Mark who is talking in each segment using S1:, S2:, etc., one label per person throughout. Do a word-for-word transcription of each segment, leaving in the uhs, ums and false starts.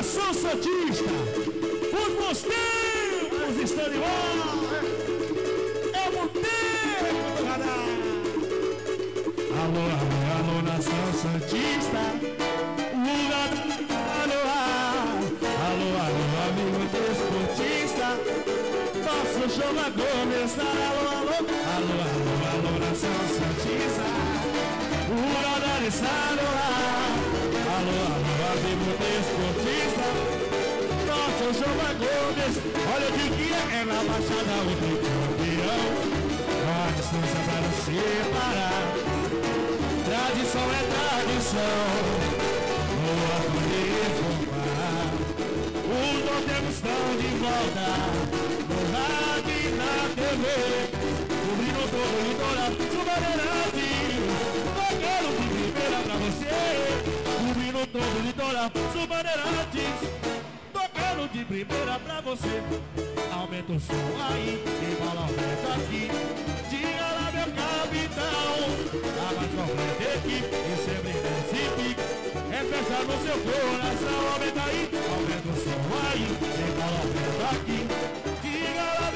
S1: Nação Santista, os bons tempos estão de volta. É o boteco do radar. Alô, alô, alô, Nação Santista, lugar do ar. Alô, alô, amigo desportista, nosso show vai começar. Alô, alô, alô, alô, alô, Nação Santista, o radar está no ar. Alô, alô, amigo desportista, nosso show vai começar. Olha o que que é, é na Baixada o tricampeão. Não há distância para nos separar. Tradição é tradição, não há poder comparar. Os botecos estão de volta, no rádio e na T V, cobrindo todo o litoral, Subandeirantes, toqueiro de primeira pra você. Cobrindo todo o litoral, Subandeirantes, toqueiro de primeira pra você. Aumenta o som aí, e bola aumenta aqui. Diga lá, meu capitão, a mais completa equipe, e sempre nesse pique. É festa no seu coração, aumenta aí, aumenta o som aí, e bola aumenta aqui. Diga lá,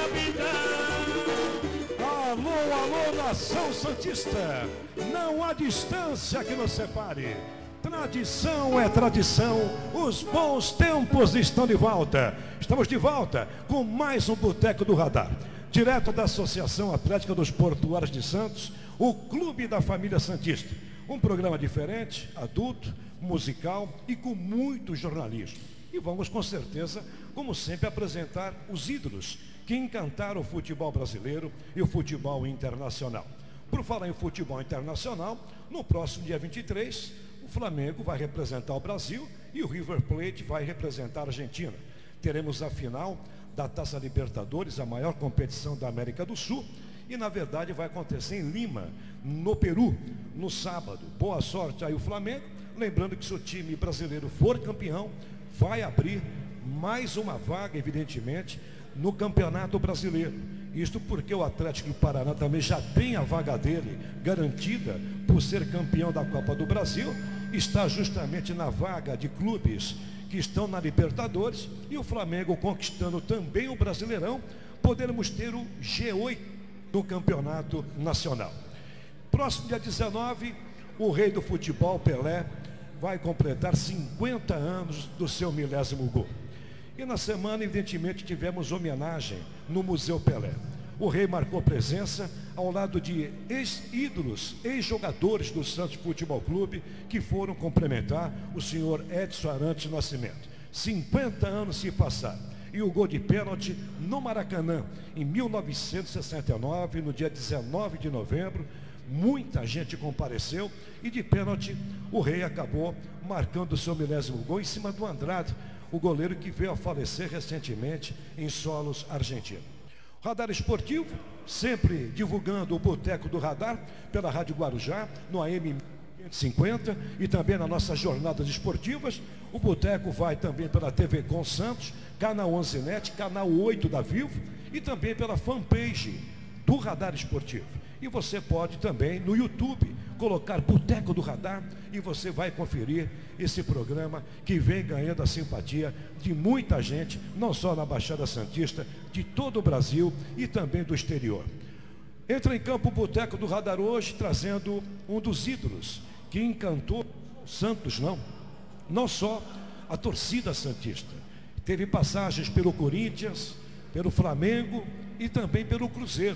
S1: meu capitão.
S2: Alô, alô, Nação Santista, não há distância que nos separe. Tradição é tradição, os bons tempos estão de volta. Estamos de volta com mais um Boteco do Radar, direto da Associação Atlética dos Portuários de Santos, o Clube da Família Santista. Um programa diferente, adulto, musical e com muito jornalismo. E vamos com certeza, como sempre, apresentar os ídolos que encantaram o futebol brasileiro e o futebol internacional. Por falar em futebol internacional, no próximo dia vinte e três, o Flamengo vai representar o Brasil e o River Plate vai representar a Argentina. Teremos a final da Taça Libertadores, a maior competição da América do Sul, e na verdade vai acontecer em Lima, no Peru, no sábado. Boa sorte aí o Flamengo, lembrando que se o time brasileiro for campeão, vai abrir mais uma vaga, evidentemente, no Campeonato Brasileiro. Isto porque o Atlético do Paraná também já tem a vaga dele garantida por ser campeão da Copa do Brasil, está justamente na vaga de clubes que estão na Libertadores, e o Flamengo conquistando também o Brasileirão, poderemos ter o G oito do Campeonato Nacional. Próximo dia dezenove, o rei do futebol, Pelé, vai completar cinquenta anos do seu milésimo gol. E na semana, evidentemente, tivemos homenagem no Museu Pelé. O rei marcou presença ao lado de ex-ídolos, ex-jogadores do Santos Futebol Clube, que foram complementar o senhor Edson Arantes Nascimento. cinquenta anos se passaram. E o gol de pênalti no Maracanã, em mil novecentos e sessenta e nove, no dia dezenove de novembro, muita gente compareceu e de pênalti o rei acabou marcando o seu milésimo gol em cima do Andrade, o goleiro que veio a falecer recentemente em solos argentinos. Radar Esportivo, sempre divulgando o Boteco do Radar pela Rádio Guarujá, no A M quinhentos e cinquenta e também nas nossas jornadas esportivas. O Boteco vai também pela T V Com Santos, canal onze net, canal oito da Vivo e também pela fanpage do Radar Esportivo. E você pode também no YouTube colocar Boteco do Radar e você vai conferir esse programa que vem ganhando a simpatia de muita gente, não só na Baixada Santista, de todo o Brasil e também do exterior. Entra em campo o Boteco do Radar hoje, trazendo um dos ídolos que encantou Santos, não, não só a torcida santista. Teve passagens pelo Corinthians, pelo Flamengo e também pelo Cruzeiro.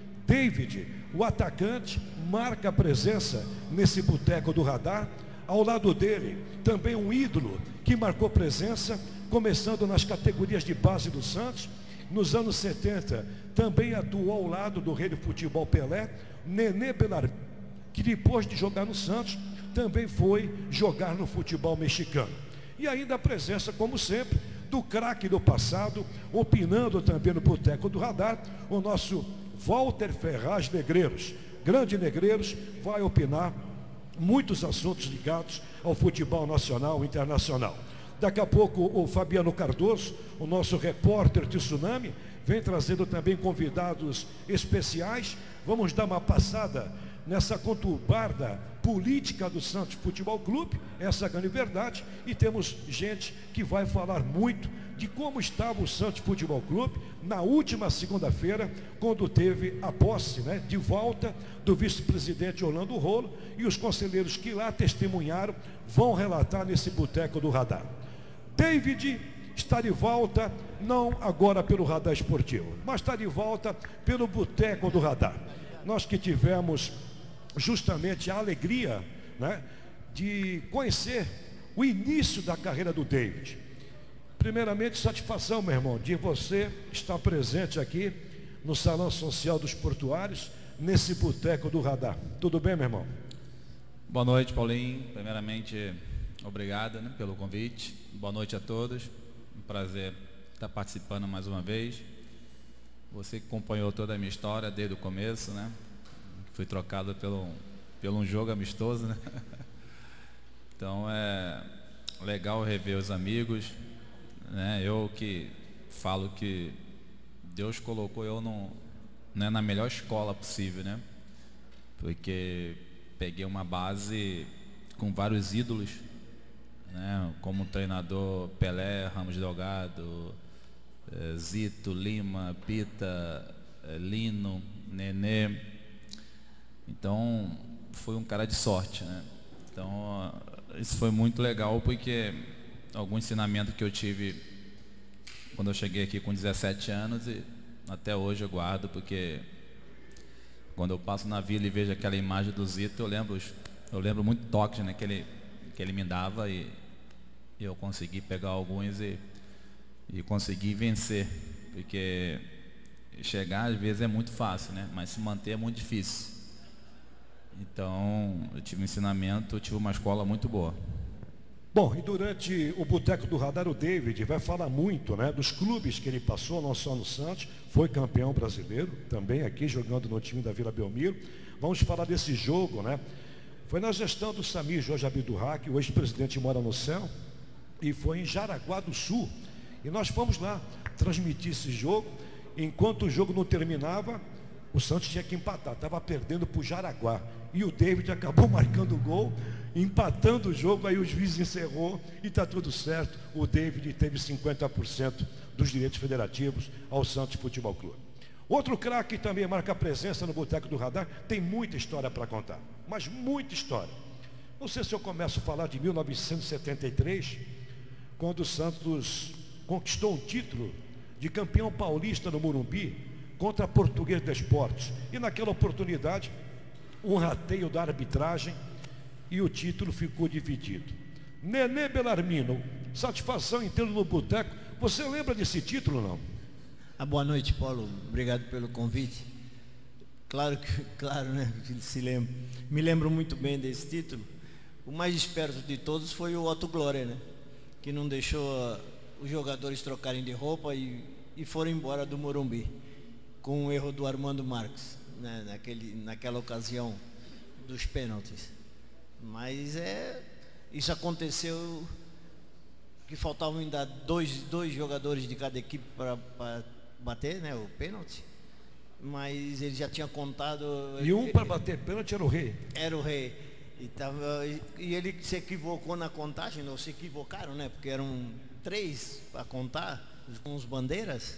S2: David, o atacante, marca a presença nesse Boteco do Radar. Ao lado dele, também um ídolo que marcou presença, começando nas categorias de base do Santos. Nos anos setenta, também atuou ao lado do rei do futebol Pelé, Nenê Belarmino, que depois de jogar no Santos, também foi jogar no futebol mexicano. E ainda a presença, como sempre, do craque do passado, opinando também no Boteco do Radar, o nosso Walter Ferraz Negreiros. Grande Negreiros vai opinar muitos assuntos ligados ao futebol nacional e internacional. Daqui a pouco o Fabiano Cardoso, o nosso repórter de Tsunami, vem trazendo também convidados especiais. Vamos dar uma passada nessa conturbada política do Santos Futebol Clube, essa é a grande verdade, e temos gente que vai falar muito de como estava o Santos Futebol Clube na última segunda-feira, quando teve a posse, né, de volta do vice-presidente Orlando Rolo, e os conselheiros que lá testemunharam vão relatar nesse Boteco do Radar. David está de volta, não agora pelo Radar Esportivo, mas está de volta pelo Boteco do Radar. Nós que tivemos justamente a alegria, né, de conhecer o início da carreira do David. Primeiramente, satisfação, meu irmão, de você estar presente aqui no Salão Social dos Portuários, nesse Boteco do Radar. Tudo bem, meu irmão?
S3: Boa noite, Paulinho. Primeiramente, obrigado, né, pelo convite. Boa noite a todos. Um prazer estar participando mais uma vez. Você que acompanhou toda a minha história desde o começo, né? Fui trocado pelo, pelo um jogo amistoso, né? Então é legal rever os amigos, né? Eu que falo que Deus colocou eu no, né, na melhor escola possível, né? Porque peguei uma base com vários ídolos, né? Como treinador Pelé, Ramos Delgado, eh, Zito, Lima, Pita, eh, Lino, Nenê. Então foi um cara de sorte, né? Então isso foi muito legal, porque algum ensinamento que eu tive quando eu cheguei aqui com dezessete anos e até hoje eu guardo, porque quando eu passo na vila e vejo aquela imagem do Zito, eu lembro, eu lembro muito toques, né, que ele, que ele me dava, e eu consegui pegar alguns e, e consegui vencer, porque chegar às vezes é muito fácil, né, mas se manter é muito difícil. Então eu tive um ensinamento, eu tive uma escola muito boa.
S2: Bom, e durante o Boteco do Radar, o David vai falar muito, né, dos clubes que ele passou, não só no Santos, foi campeão brasileiro, também aqui jogando no time da Vila Belmiro. Vamos falar desse jogo, né? Foi na gestão do Samir Jorge Abdurrak, o ex-presidente mora no céu, e foi em Jaraguá do Sul. E nós fomos lá transmitir esse jogo. Enquanto o jogo não terminava, o Santos tinha que empatar, estava perdendo para o Jaraguá. E o David acabou marcando o gol, empatando o jogo, aí o juiz encerrou e está tudo certo. O David teve cinquenta por cento dos direitos federativos ao Santos Futebol Clube. Outro craque também marca presença no Boteco do Radar, tem muita história para contar, mas muita história. Não sei se eu começo a falar de mil novecentos e setenta e três, quando o Santos conquistou um título de campeão paulista no Morumbi contra a Português de Esportes. E naquela oportunidade, um rateio da arbitragem e o título ficou dividido. Nenê Belarmino, satisfação inteira no Boteco. Você lembra desse título, não?
S4: Ah, boa noite, Paulo. Obrigado pelo convite. Claro que, claro, né? Se lembra. Me lembro muito bem desse título. O mais esperto de todos foi o Otto Glória, né? Que não deixou os jogadores trocarem de roupa e, e foram embora do Morumbi, com o erro do Armando Marques, né? Naquele, naquela ocasião dos pênaltis. Mas é, isso aconteceu, que faltavam ainda dois, dois jogadores de cada equipe para bater, né, o pênalti. Mas ele já tinha contado.
S2: E um para bater pênalti era o Rei.
S4: Era o Rei. E, tava, e ele se equivocou na contagem, não se equivocaram, né? Porque eram três a contar, com os bandeiras.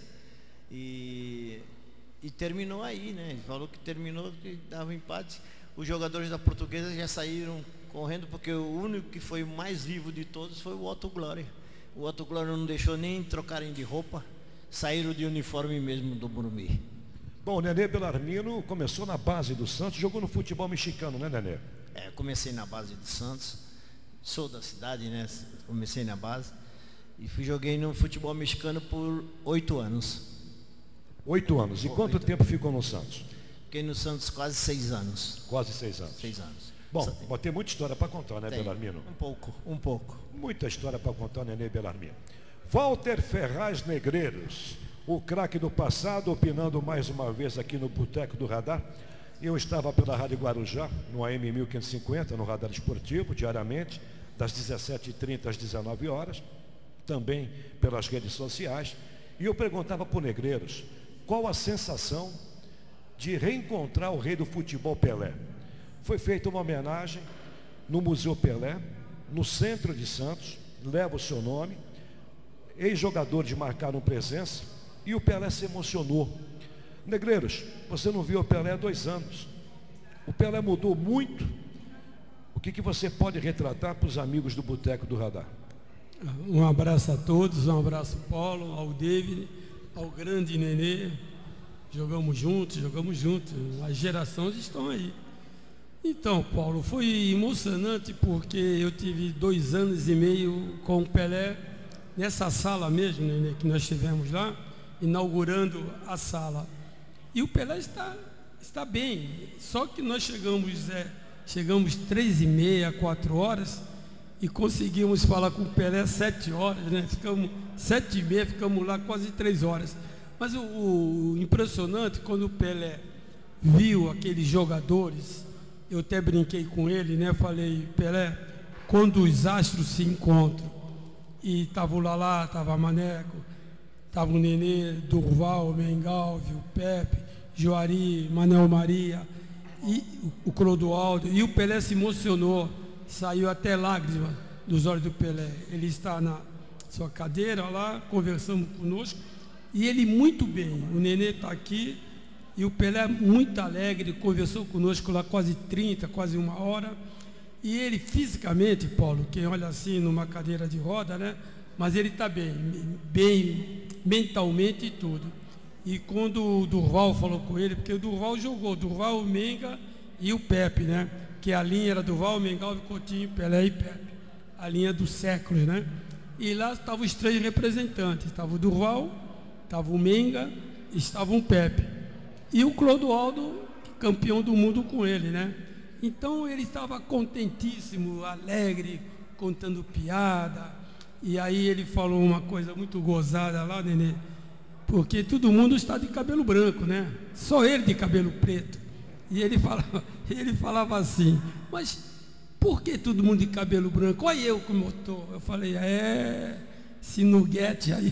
S4: E, e terminou aí, né? Ele falou que terminou, que dava empate. Os jogadores da Portuguesa já saíram correndo, porque o único que foi o mais vivo de todos foi o Otto Glória. O Otto Glória não deixou nem trocarem de roupa, saíram de uniforme mesmo do Morumbi.
S2: Bom, o Nenê Belarmino começou na base do Santos, jogou no futebol mexicano, né, Nenê?
S4: É, comecei na base do Santos, sou da cidade, né? Comecei na base e fui, joguei no futebol mexicano por oito anos.
S2: Oito anos. E quanto tempo ficou no Santos?
S4: Fiquei no Santos quase seis anos.
S2: Quase seis anos.
S4: Seis anos.
S2: Bom, vai ter muita história para contar, né,
S4: Tem,
S2: Belarmino?
S4: Um pouco, um pouco.
S2: Muita história para contar, Nenê Belarmino. Walter Ferraz Negreiros, o craque do passado, opinando mais uma vez aqui no Boteco do Radar. Eu estava pela Rádio Guarujá, no A M mil quinhentos e cinquenta, no Radar Esportivo, diariamente, das dezessete e trinta às dezenove horas, também pelas redes sociais. E eu perguntava para o Negreiros qual a sensação de reencontrar o rei do futebol Pelé. foi feita uma homenagem no Museu Pelé, no centro de Santos, leva o seu nome. Ex-jogadores marcaram presença e o Pelé se emocionou. Negreiros, você não viu o Pelé há dois anos. O Pelé mudou muito. O que, que você pode retratar para os amigos do Boteco do Radar?
S5: Um abraço a todos, um abraço ao Paulo, ao David, ao grande Nenê. Jogamos juntos, jogamos juntos. As gerações estão aí. Então, Paulo, foi emocionante porque eu tive dois anos e meio com o Pelé nessa sala mesmo, Nenê, que nós tivemos lá, inaugurando a sala. E o Pelé está, está bem, só que nós chegamos, é, chegamos três e meia, quatro horas, e conseguimos falar com o Pelé sete horas, né? Ficamos sete e meia, ficamos lá quase três horas. Mas o, o impressionante, quando o Pelé viu aqueles jogadores, eu até brinquei com ele, né? Falei, Pelé, quando os astros se encontram, e estava o Lalá, estava Maneco, estava o Nenê, Durval, Mengalvio, Pepe, Juari, Manel Maria, e o Clodoaldo, e o Pelé se emocionou, saiu até lágrima dos olhos do Pelé. Ele está na sua cadeira lá, conversando conosco, e ele muito bem. O Nenê está aqui, e o Pelé muito alegre, conversou conosco lá quase trinta, quase uma hora. E ele fisicamente, Paulo, quem olha assim numa cadeira de roda, né? Mas ele está bem, bem mentalmente e tudo. E quando o Durval falou com ele, porque o Durval jogou, Durval, o Menga e o Pepe, né? Que a linha era Durval, Mengalvio, Coutinho, Pelé e Pepe. A linha dos séculos, né? E lá estavam os três representantes. Estava o Durval, estava o Menga e estava o Pepe. E o Clodoaldo, campeão do mundo com ele, né? Então ele estava contentíssimo, alegre, contando piada. E aí ele falou uma coisa muito gozada lá, Nenê, porque todo mundo está de cabelo branco, né? Só ele de cabelo preto. E ele falava, ele falava assim, mas por que todo mundo de cabelo branco? Olha eu como eu estou. Eu falei, é, esse nuguete aí,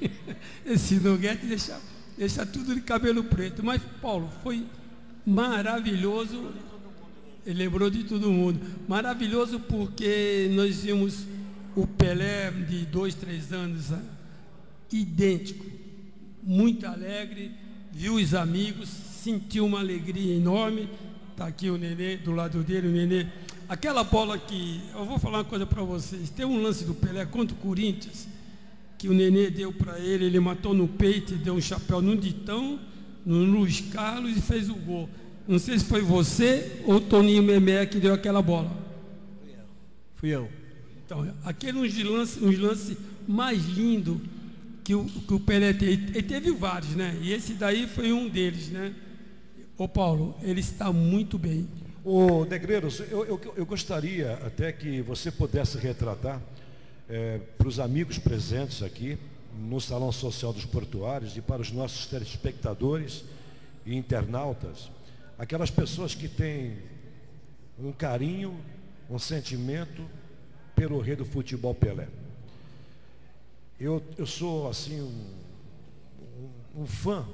S5: esse nuguete deixa, deixa tudo de cabelo preto. Mas, Paulo, foi maravilhoso. Ele lembrou de todo mundo. Maravilhoso porque nós vimos o Pelé de dois, três anos, idêntico, muito alegre, viu os amigos, sentiu uma alegria enorme. Está aqui o Nenê, do lado dele, o Nenê. Aquela bola que, eu vou falar uma coisa para vocês, tem um lance do Pelé contra o Corinthians, que o Nenê deu para ele, ele matou no peito e deu um chapéu no Ditão, no Luiz Carlos e fez o gol. Não sei se foi você ou o Toninho Memé que deu aquela bola.
S4: Fui eu. Fui eu.
S5: Então, aquele uns lance, uns lance mais lindo que o, que o Pelé teve. Ele teve vários, né? E esse daí foi um deles, né? Ô Paulo, ele está muito bem.
S2: Ô Negreiros, eu, eu, eu gostaria até que você pudesse retratar é, para os amigos presentes aqui no Salão Social dos Portuários e para os nossos telespectadores e internautas, aquelas pessoas que têm um carinho, um sentimento pelo rei do futebol Pelé. Eu, eu sou assim um, um, um fã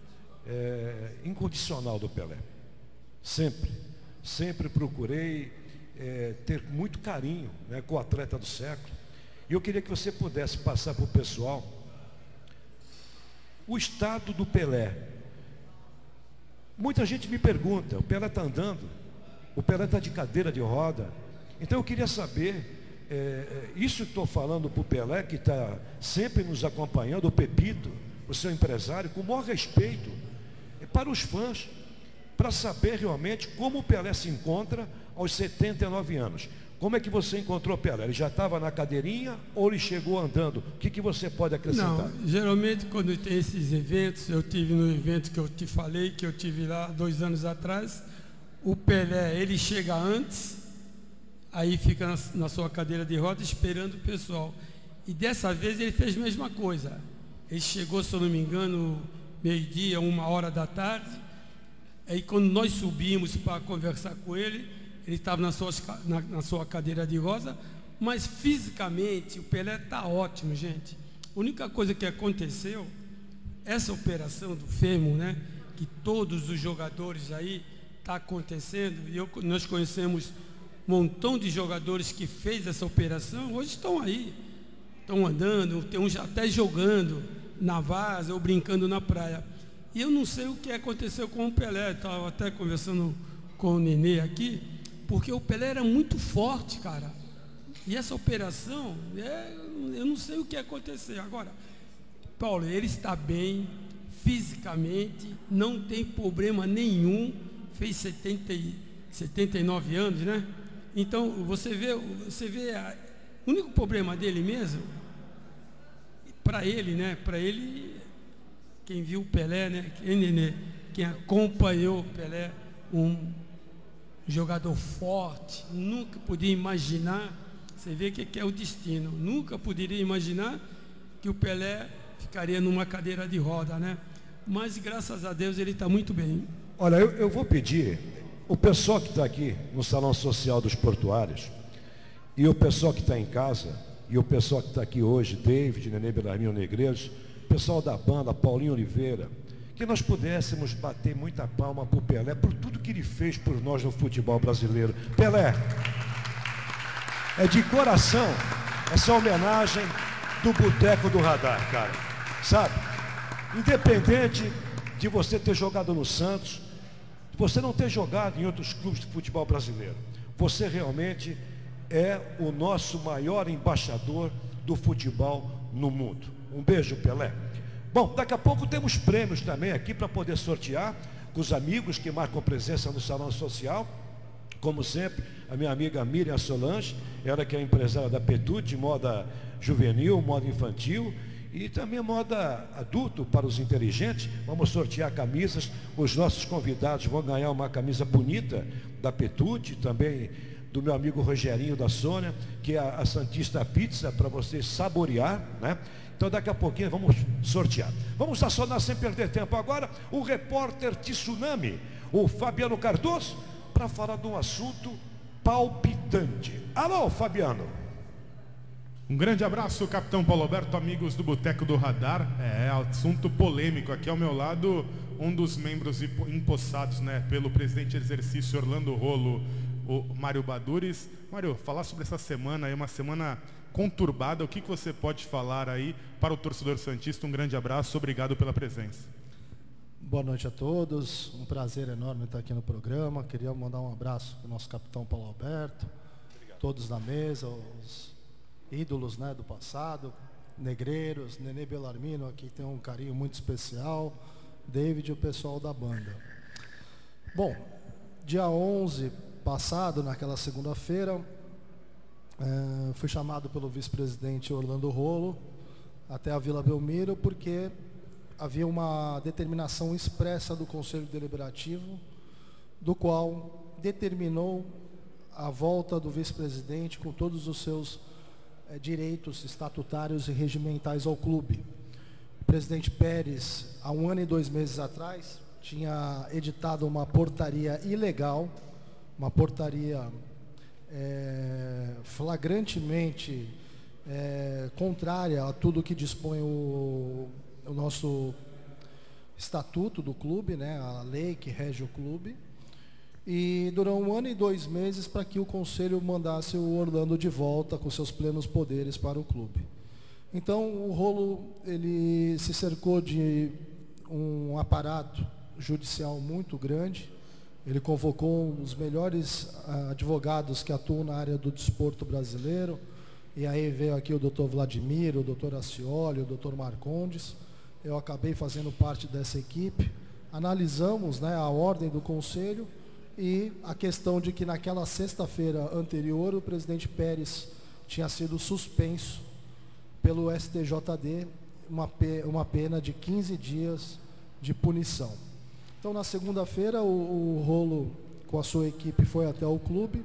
S2: é, incondicional do Pelé. Sempre, sempre procurei é, ter muito carinho, né, com o atleta do século. E eu queria que você pudesse passar para o pessoal o estado do Pelé. Muita gente me pergunta, o Pelé está andando? O Pelé está de cadeira de roda? Então eu queria saber, é, isso que estou falando para o Pelé, que está sempre nos acompanhando, o Pepito, o seu empresário, com o maior respeito, é para os fãs, para saber realmente como o Pelé se encontra aos setenta e nove anos. Como é que você encontrou o Pelé? Ele já estava na cadeirinha ou ele chegou andando? O que, que você pode acrescentar?
S5: Não, geralmente quando tem esses eventos, eu tive no evento que eu te falei, que eu tive lá dois anos atrás, o Pelé, ele chega antes, aí fica na, na sua cadeira de roda esperando o pessoal. E dessa vez ele fez a mesma coisa. Ele chegou, se eu não me engano, meio-dia, uma hora da tarde. Aí quando nós subimos para conversar com ele, ele estava na sua, na, na sua cadeira de rosa, mas fisicamente o Pelé está ótimo, gente. A única coisa que aconteceu, essa operação do fêmur, né, que todos os jogadores aí está acontecendo, e eu, nós conhecemos um montão de jogadores que fez essa operação, hoje estão aí, estão andando, tem uns até jogando na várzea ou brincando na praia. E eu não sei o que aconteceu com o Pelé, estava até conversando com o Nenê aqui, porque o Pelé era muito forte, cara. E essa operação, é, eu não sei o que aconteceu. Agora, Paulo, ele está bem fisicamente, não tem problema nenhum, fez setenta e, setenta e nove anos, né? Então, você vê, você vê a, o único problema dele mesmo, para ele, né? Para ele, quem viu o Pelé, né? Quem, Nenê, quem acompanhou o Pelé, um jogador forte, nunca podia imaginar, você vê que é o destino, nunca poderia imaginar que o Pelé ficaria numa cadeira de roda, né? Mas graças a Deus ele está muito bem.
S2: Olha, eu, eu vou pedir, o pessoal que está aqui no Salão Social dos Portuários, e o pessoal que está em casa, e o pessoal que está aqui hoje, David, Nenê Belarmino Negreiros, o pessoal da banda, Paulinho Oliveira, que nós pudéssemos bater muita palma para o Pelé, por tudo que ele fez por nós no futebol brasileiro. Pelé, é de coração essa homenagem do Boteco do Radar, cara, sabe? Independente de você ter jogado no Santos, de você não ter jogado em outros clubes de futebol brasileiro, você realmente é o nosso maior embaixador do futebol no mundo. Um beijo, Pelé. Bom, daqui a pouco temos prêmios também aqui para poder sortear com os amigos que marcam presença no Salão Social. Como sempre, a minha amiga Miriam Solange, ela que é empresária da Petute, moda juvenil, moda infantil e também moda adulto para os inteligentes. Vamos sortear camisas, os nossos convidados vão ganhar uma camisa bonita da Petute, também do meu amigo Rogerinho da Sônia, que é a, a Santista Pizza, para você saborear, né? Então daqui a pouquinho vamos sortear. Vamos acionar sem perder tempo agora o repórter Tsunami, o Fabiano Cardoso, para falar de um assunto palpitante. Alô, Fabiano.
S1: Um grande abraço, capitão Paulo Alberto, amigos do Boteco do Radar. É, assunto polêmico. Aqui ao meu lado, um dos membros empossados, né, pelo presidente em exercício Orlando Rolo, o Mário Badures. Mário, falar sobre essa semana aí, uma semana conturbada, o que, que você pode falar aí para o torcedor santista? Um grande abraço, obrigado pela presença.
S6: Boa noite a todos, um prazer enorme estar aqui no programa. Queria mandar um abraço para o nosso capitão Paulo Alberto, obrigado. Todos na mesa, os ídolos, né, do passado, Negreiros, Nenê Belarmino, aqui tem um carinho muito especial, David e o pessoal da banda. Bom, dia onze passado, naquela segunda-feira, é, fui chamado pelo vice-presidente Orlando Rolo até a Vila Belmiro, porque havia uma determinação expressa do Conselho Deliberativo, do qual determinou a volta do vice-presidente com todos os seus é, direitos estatutários e regimentais ao clube. O presidente Pérez, há um ano e dois meses atrás, tinha editado uma portaria ilegal, uma portaria é, flagrantemente é, contrária a tudo que dispõe o, o nosso estatuto do clube, né, a lei que rege o clube, e durou um ano e dois meses para que o conselho mandasse o Orlando de volta com seus plenos poderes para o clube. Então o Rolo, ele se cercou de um aparato judicial muito grande. Ele convocou os melhores uh, advogados que atuam na área do desporto brasileiro, e aí veio aqui o doutor Vladimir, o doutor Ascioli, o doutor Marcondes. Eu acabei fazendo parte dessa equipe. Analisamos, né, a ordem do conselho e a questão de que naquela sexta-feira anterior o presidente Pérez tinha sido suspenso pelo S T J D, uma, pe uma pena de quinze dias de punição. Então, na segunda-feira, o, o Rolo, com a sua equipe, foi até o clube,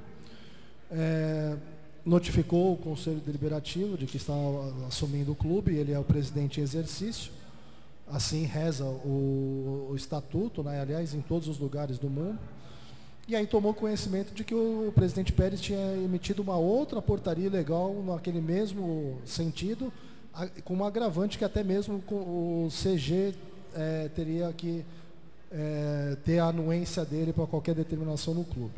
S6: é, notificou o Conselho Deliberativo de que estava assumindo o clube, ele é o presidente em exercício, assim reza o, o estatuto, né, aliás, em todos os lugares do mundo. E aí tomou conhecimento de que o presidente Pérez tinha emitido uma outra portaria legal naquele mesmo sentido, com um agravante que até mesmo o C G é, teria que é, ter a anuência dele para qualquer determinação no clube.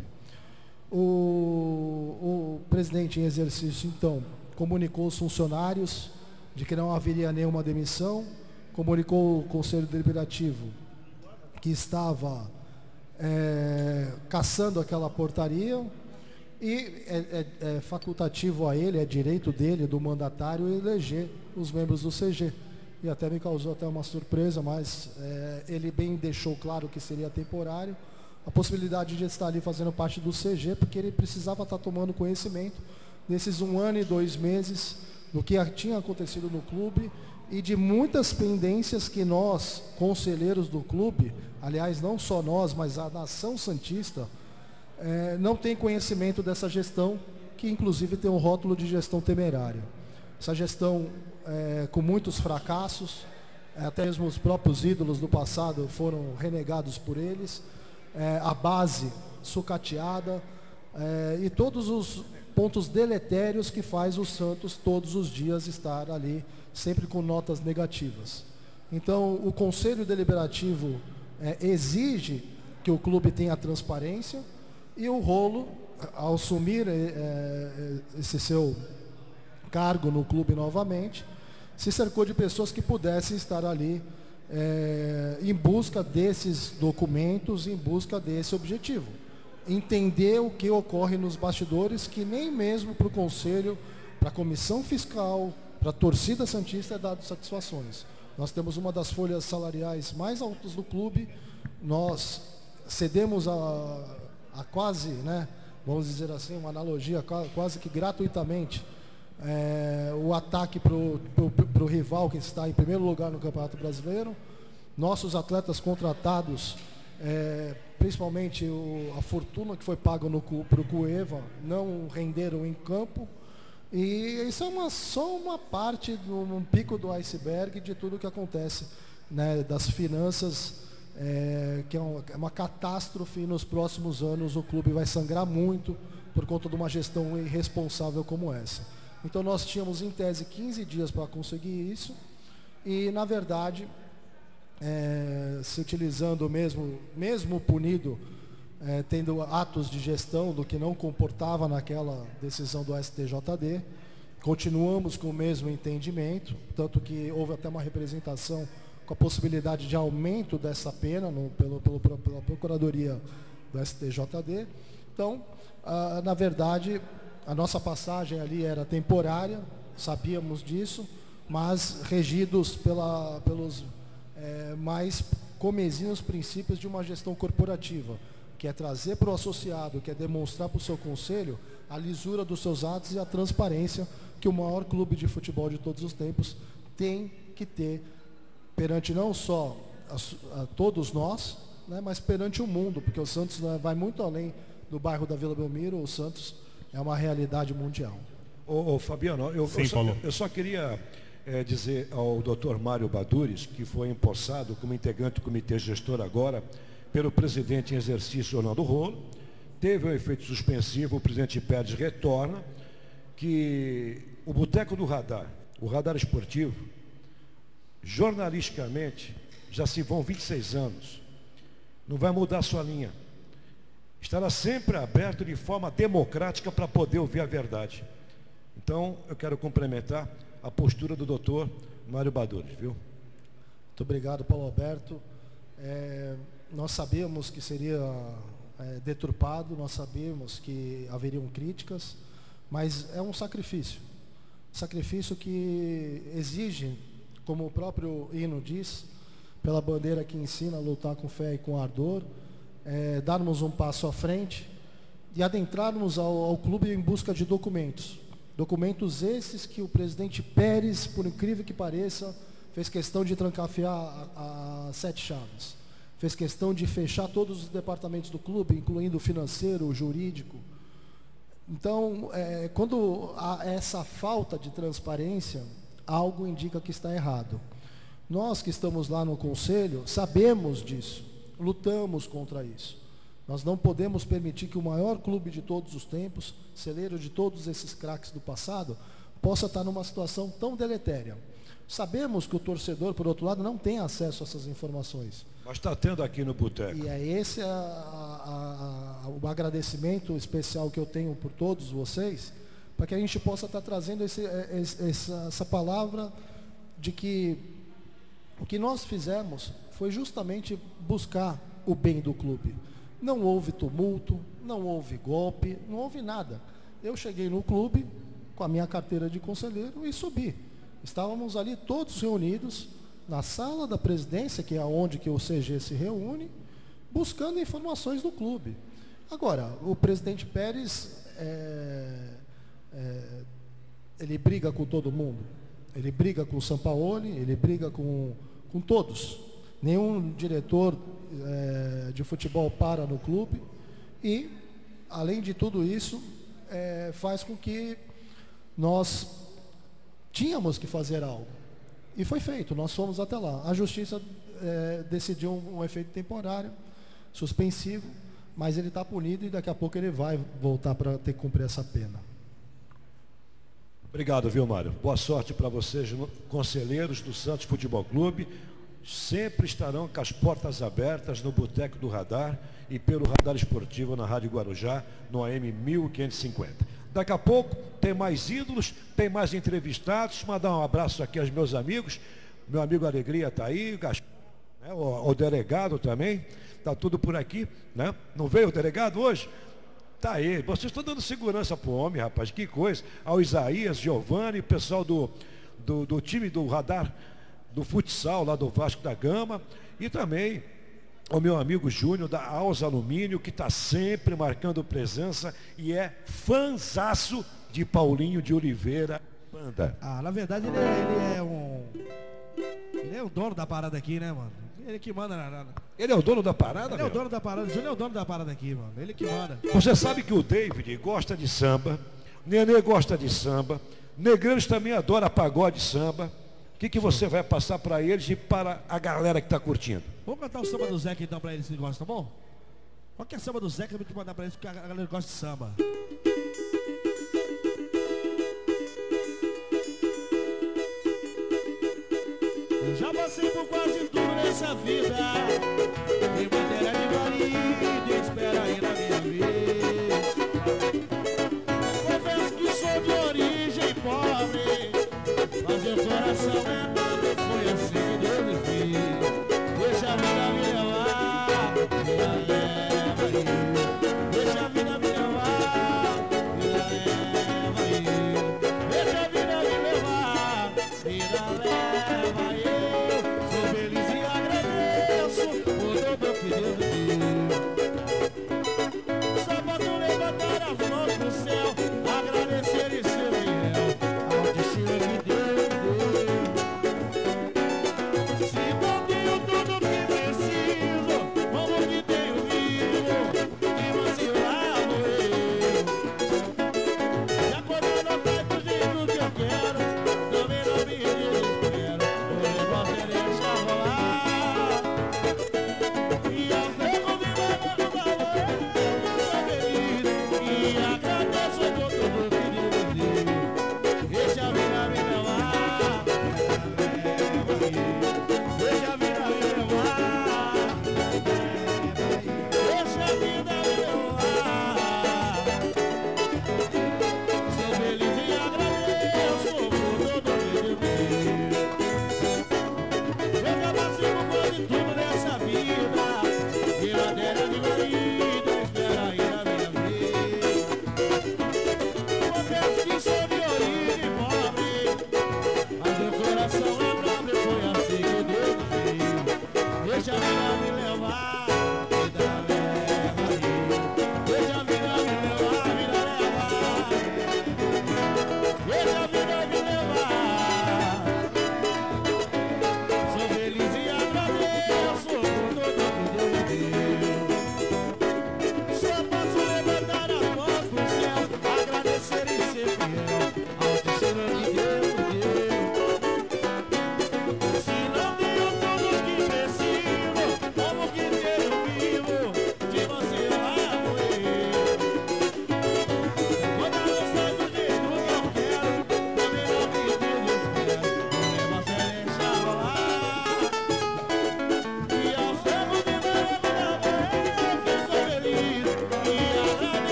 S6: O, o presidente em exercício, então, comunicou os funcionários de que não haveria nenhuma demissão, comunicou o Conselho Deliberativo que estava é, caçando aquela portaria, e é, é, é facultativo a ele, é direito dele, do mandatário, eleger os membros do C G. E até me causou até uma surpresa, mas é, ele bem deixou claro que seria temporário, a possibilidade de estar ali fazendo parte do C G, porque ele precisava estar tomando conhecimento nesses um ano e dois meses do que tinha acontecido no clube e de muitas pendências que nós, conselheiros do clube, aliás, não só nós, mas a nação santista, é, não tem conhecimento dessa gestão, que inclusive tem um rótulo de gestão temerária. Essa gestão é, com muitos fracassos, é, até mesmo os próprios ídolos do passado foram renegados por eles, é, a base sucateada, é, e todos os pontos deletérios que faz o Santos todos os dias estar ali, sempre com notas negativas. Então, o Conselho Deliberativo é, exige que o clube tenha transparência, e o Rolo, ao assumir é, esse seu cargo no clube novamente, se cercou de pessoas que pudessem estar ali é, em busca desses documentos, em busca desse objetivo. Entender o que ocorre nos bastidores, que nem mesmo para o Conselho, para a Comissão Fiscal, para a torcida santista é dado satisfações. Nós temos uma das folhas salariais mais altas do clube, nós cedemos a, a quase, né, vamos dizer assim, uma analogia, quase que gratuitamente, é, o ataque para o rival que está em primeiro lugar no Campeonato Brasileiro. Nossos atletas contratados, é, principalmente o, a fortuna que foi paga para o Cueva, não renderam em campo. E isso é uma, só uma parte, do, um pico do iceberg de tudo que acontece, né, das finanças, é, que é uma, é uma catástrofe. Nos próximos anos o clube vai sangrar muito por conta de uma gestão irresponsável como essa. Então nós tínhamos em tese quinze dias para conseguir isso, e na verdade, é, se utilizando mesmo, mesmo punido, É, tendo atos de gestão do que não comportava naquela decisão do S T J D, continuamos com o mesmo entendimento, tanto que houve até uma representação com a possibilidade de aumento dessa pena no, pelo, pelo, pela Procuradoria do S T J D. Então, ah, na verdade, a nossa passagem ali era temporária, sabíamos disso, mas regidos pela, pelos é, mais comezinhos princípios de uma gestão corporativa, que é trazer para o associado, que é demonstrar para o seu conselho a lisura dos seus atos e a transparência que o maior clube de futebol de todos os tempos tem que ter perante não só a, a todos nós, né, mas perante o mundo, porque o Santos, né, vai muito além do bairro da Vila Belmiro. O Santos é uma realidade mundial.
S2: Ô, ô Fabiano, eu,
S1: Sim,
S2: eu, só,
S1: Paulo.
S2: eu só queria é, dizer ao doutor Mário Badures, que foi empossado como integrante do comitê gestor agora pelo presidente em exercício Orlando Rolo, teve um efeito suspensivo, o presidente Pérez retorna, que o Boteco do Radar, o Radar Esportivo, jornalisticamente, já se vão vinte e seis anos, não vai mudar a sua linha, estará sempre aberto de forma democrática para poder ouvir a verdade. Então, eu quero complementar a postura do doutor Mário Badures, viu?
S6: Muito obrigado, Paulo Alberto. É... Nós sabíamos que seria é, deturpado, nós sabíamos que haveriam críticas, mas é um sacrifício. Sacrifício que exige, como o próprio hino diz, pela bandeira que ensina a lutar com fé e com ardor, é, darmos um passo à frente e adentrarmos ao, ao clube em busca de documentos. Documentos esses que o presidente Pérez, por incrível que pareça, fez questão de trancafiar a, a sete chaves. Fez questão de fechar todos os departamentos do clube, incluindo o financeiro, o jurídico. Então, é, quando há essa falta de transparência, algo indica que está errado. Nós que estamos lá no conselho, sabemos disso, lutamos contra isso. Nós não podemos permitir que o maior clube de todos os tempos, celeiro de todos esses craques do passado, possa estar numa situação tão deletéria. Sabemos que o torcedor, por outro lado, não tem acesso a essas informações.
S2: Mas está tendo aqui no Boteco.
S6: E é esse a, a, a, o agradecimento especial que eu tenho por todos vocês, para que a gente possa estar trazendo esse, esse, essa, essa palavra de que o que nós fizemos foi justamente buscar o bem do clube. Não houve tumulto, não houve golpe, não houve nada. Eu cheguei no clube com a minha carteira de conselheiro e subi. Estávamos ali todos reunidos na sala da presidência, que é onde que o C G se reúne, buscando informações do clube. Agora, o presidente Pérez, é, é, ele briga com todo mundo. Ele briga com o Sampaoli, ele briga com, com todos. Nenhum diretor é, de futebol para no clube. E, além de tudo isso, é, faz com que nós tínhamos que fazer algo. E foi feito, nós fomos até lá. A justiça é, decidiu um, um efeito temporário, suspensivo, mas ele está punido e daqui a pouco ele vai voltar para ter que cumprir essa pena.
S2: Obrigado, viu, Mário? Boa sorte para vocês, conselheiros do Santos Futebol Clube. Sempre estarão com as portas abertas no Boteco do Radar e pelo Radar Esportivo na Rádio Guarujá, no A M mil quinhentos e cinquenta. Daqui a pouco tem mais ídolos, tem mais entrevistados. Mandar um abraço aqui aos meus amigos. Meu amigo Alegria está aí, o, Gaspar, né? o, o delegado também. Está tudo por aqui, né? Não veio o delegado hoje? Tá aí. Vocês estão dando segurança para o homem, rapaz. Que coisa. Ao Isaías, Giovanni, pessoal do, do, do time do Radar, do futsal lá do Vasco da Gama. E também o meu amigo Júnior da Alza Alumínio, que está sempre marcando presença e é fanzaço de Paulinho de Oliveira Banda.
S1: Ah, na verdade ele é, ele é um... Ele é o dono da parada aqui, né, mano? Ele que manda na... na...
S2: Ele é o dono da parada,
S1: Ele é o
S2: meu?
S1: dono da parada, o Júnior é o dono da parada aqui, mano. Ele que manda.
S2: Você sabe que o David gosta de samba, Nenê gosta de samba, Negreiros também adora pagode e samba. O que, que você vai passar para eles e para a galera que está curtindo?
S1: Vamos cantar o samba do Zeca então pra eles que gostam, tá bom? Qual que é o samba do Zeca? Eu vou te mandar pra eles porque a galera gosta de samba. Eu já passei por quase tudo nessa vida. Em matéria de marido, espera aí na minha vez. Confesso que sou de origem pobre, mas meu coração é nobre, foi assim que Deus me fez. Deixa a vida me levar, vida leva eu. Deixa a vida me levar, vida leva eu. Deixa a vida me levar, vida leva eu. Sou feliz e agradeço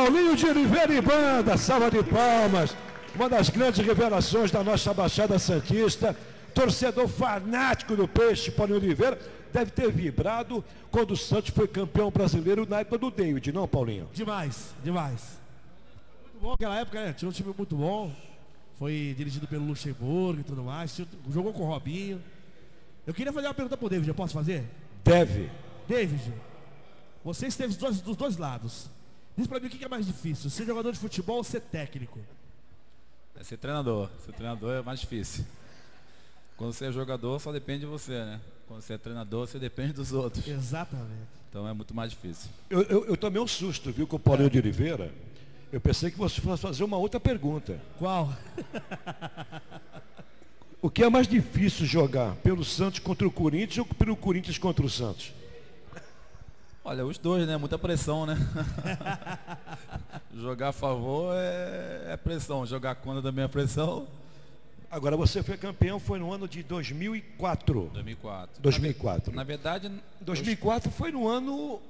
S2: Paulinho de Oliveira e banda, salva de palmas. Uma das grandes revelações da nossa Baixada Santista. Torcedor fanático do Peixe, Paulinho Oliveira, deve ter vibrado quando o Santos foi campeão brasileiro na época do David, não, Paulinho?
S1: Demais, demais. Muito bom aquela época, né? Tinha um time muito bom. Foi dirigido pelo Luxemburgo e tudo mais. Jogou com o Robinho. Eu queria fazer uma pergunta pro David, eu posso fazer?
S2: Deve.
S1: David, você esteve dos dois, dos dois lados. Diz pra mim o que é mais difícil, ser jogador de futebol ou ser técnico?
S3: É ser treinador. Ser treinador é mais difícil. Quando você é jogador, só depende de você, né? Quando você é treinador, você depende dos outros.
S1: Exatamente.
S3: Então é muito mais difícil.
S2: Eu, eu, eu tomei um susto, viu, com o Paulinho de Oliveira. Eu pensei que você fosse fazer uma outra pergunta.
S1: Qual?
S2: O que é mais difícil jogar? Pelo Santos contra o Corinthians ou pelo Corinthians contra o Santos?
S3: Olha, os dois, né? Muita pressão, né? Jogar a favor é, é pressão, jogar contra também é pressão.
S2: Agora você foi campeão, foi no ano de dois mil e quatro.
S3: dois mil e quatro.
S2: dois mil e quatro.
S3: Na verdade,
S2: dois mil e quatro foi no ano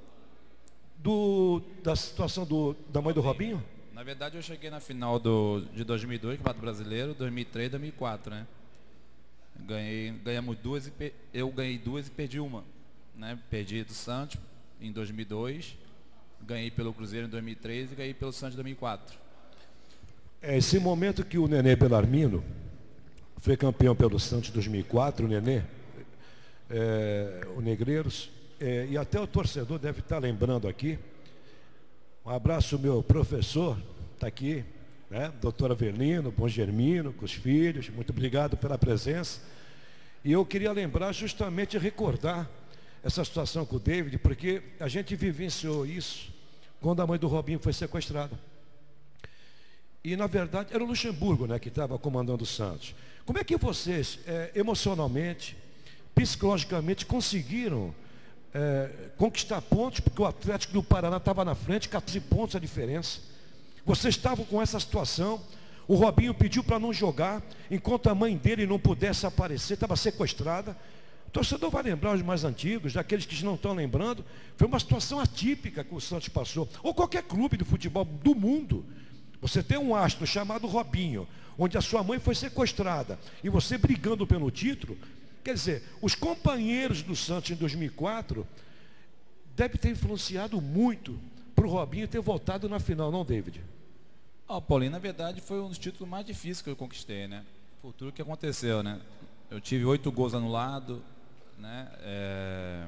S2: do, da situação do, da mãe do Robinho?
S3: Na verdade, eu cheguei na final do, de dois mil e dois, Campeonato Brasileiro, dois mil e três, dois mil e quatro, né? Ganhei, ganhamos duas e per, eu ganhei duas e perdi uma, né? Perdi do Santos em dois mil e dois, ganhei pelo Cruzeiro em dois mil e três e ganhei pelo Santos em dois mil e quatro.
S2: É esse momento que o Nenê Belarmino foi campeão pelo Santos em dois mil e quatro, o Nenê, é, o Negreiros, é, e até o torcedor deve estar lembrando aqui. Um abraço ao meu professor, está aqui, né? Doutor Avelino, Bom Germino, com os filhos, muito obrigado pela presença. E eu queria lembrar, justamente recordar essa situação com o David, porque a gente vivenciou isso quando a mãe do Robinho foi sequestrada. E na verdade era o Luxemburgo, né, que estava comandando o Santos. Como é que vocês, é, emocionalmente, psicologicamente, conseguiram é, conquistar pontos, porque o Atlético do Paraná estava na frente, quatorze pontos a diferença. Vocês estavam com essa situação, o Robinho pediu para não jogar, enquanto a mãe dele não pudesse aparecer, estava sequestrada. O torcedor vai lembrar os mais antigos, daqueles que não estão lembrando, foi uma situação atípica que o Santos passou, ou qualquer clube de futebol do mundo. Você tem um astro chamado Robinho, onde a sua mãe foi sequestrada, e você brigando pelo título. Quer dizer, os companheiros do Santos em dois mil e quatro devem ter influenciado muito para o Robinho ter voltado na final, não, David?
S3: Ah, Paulinho, na verdade foi um dos títulos mais difíceis que eu conquistei, né? Por tudo que aconteceu, né? Eu tive oito gols anulados, né? É...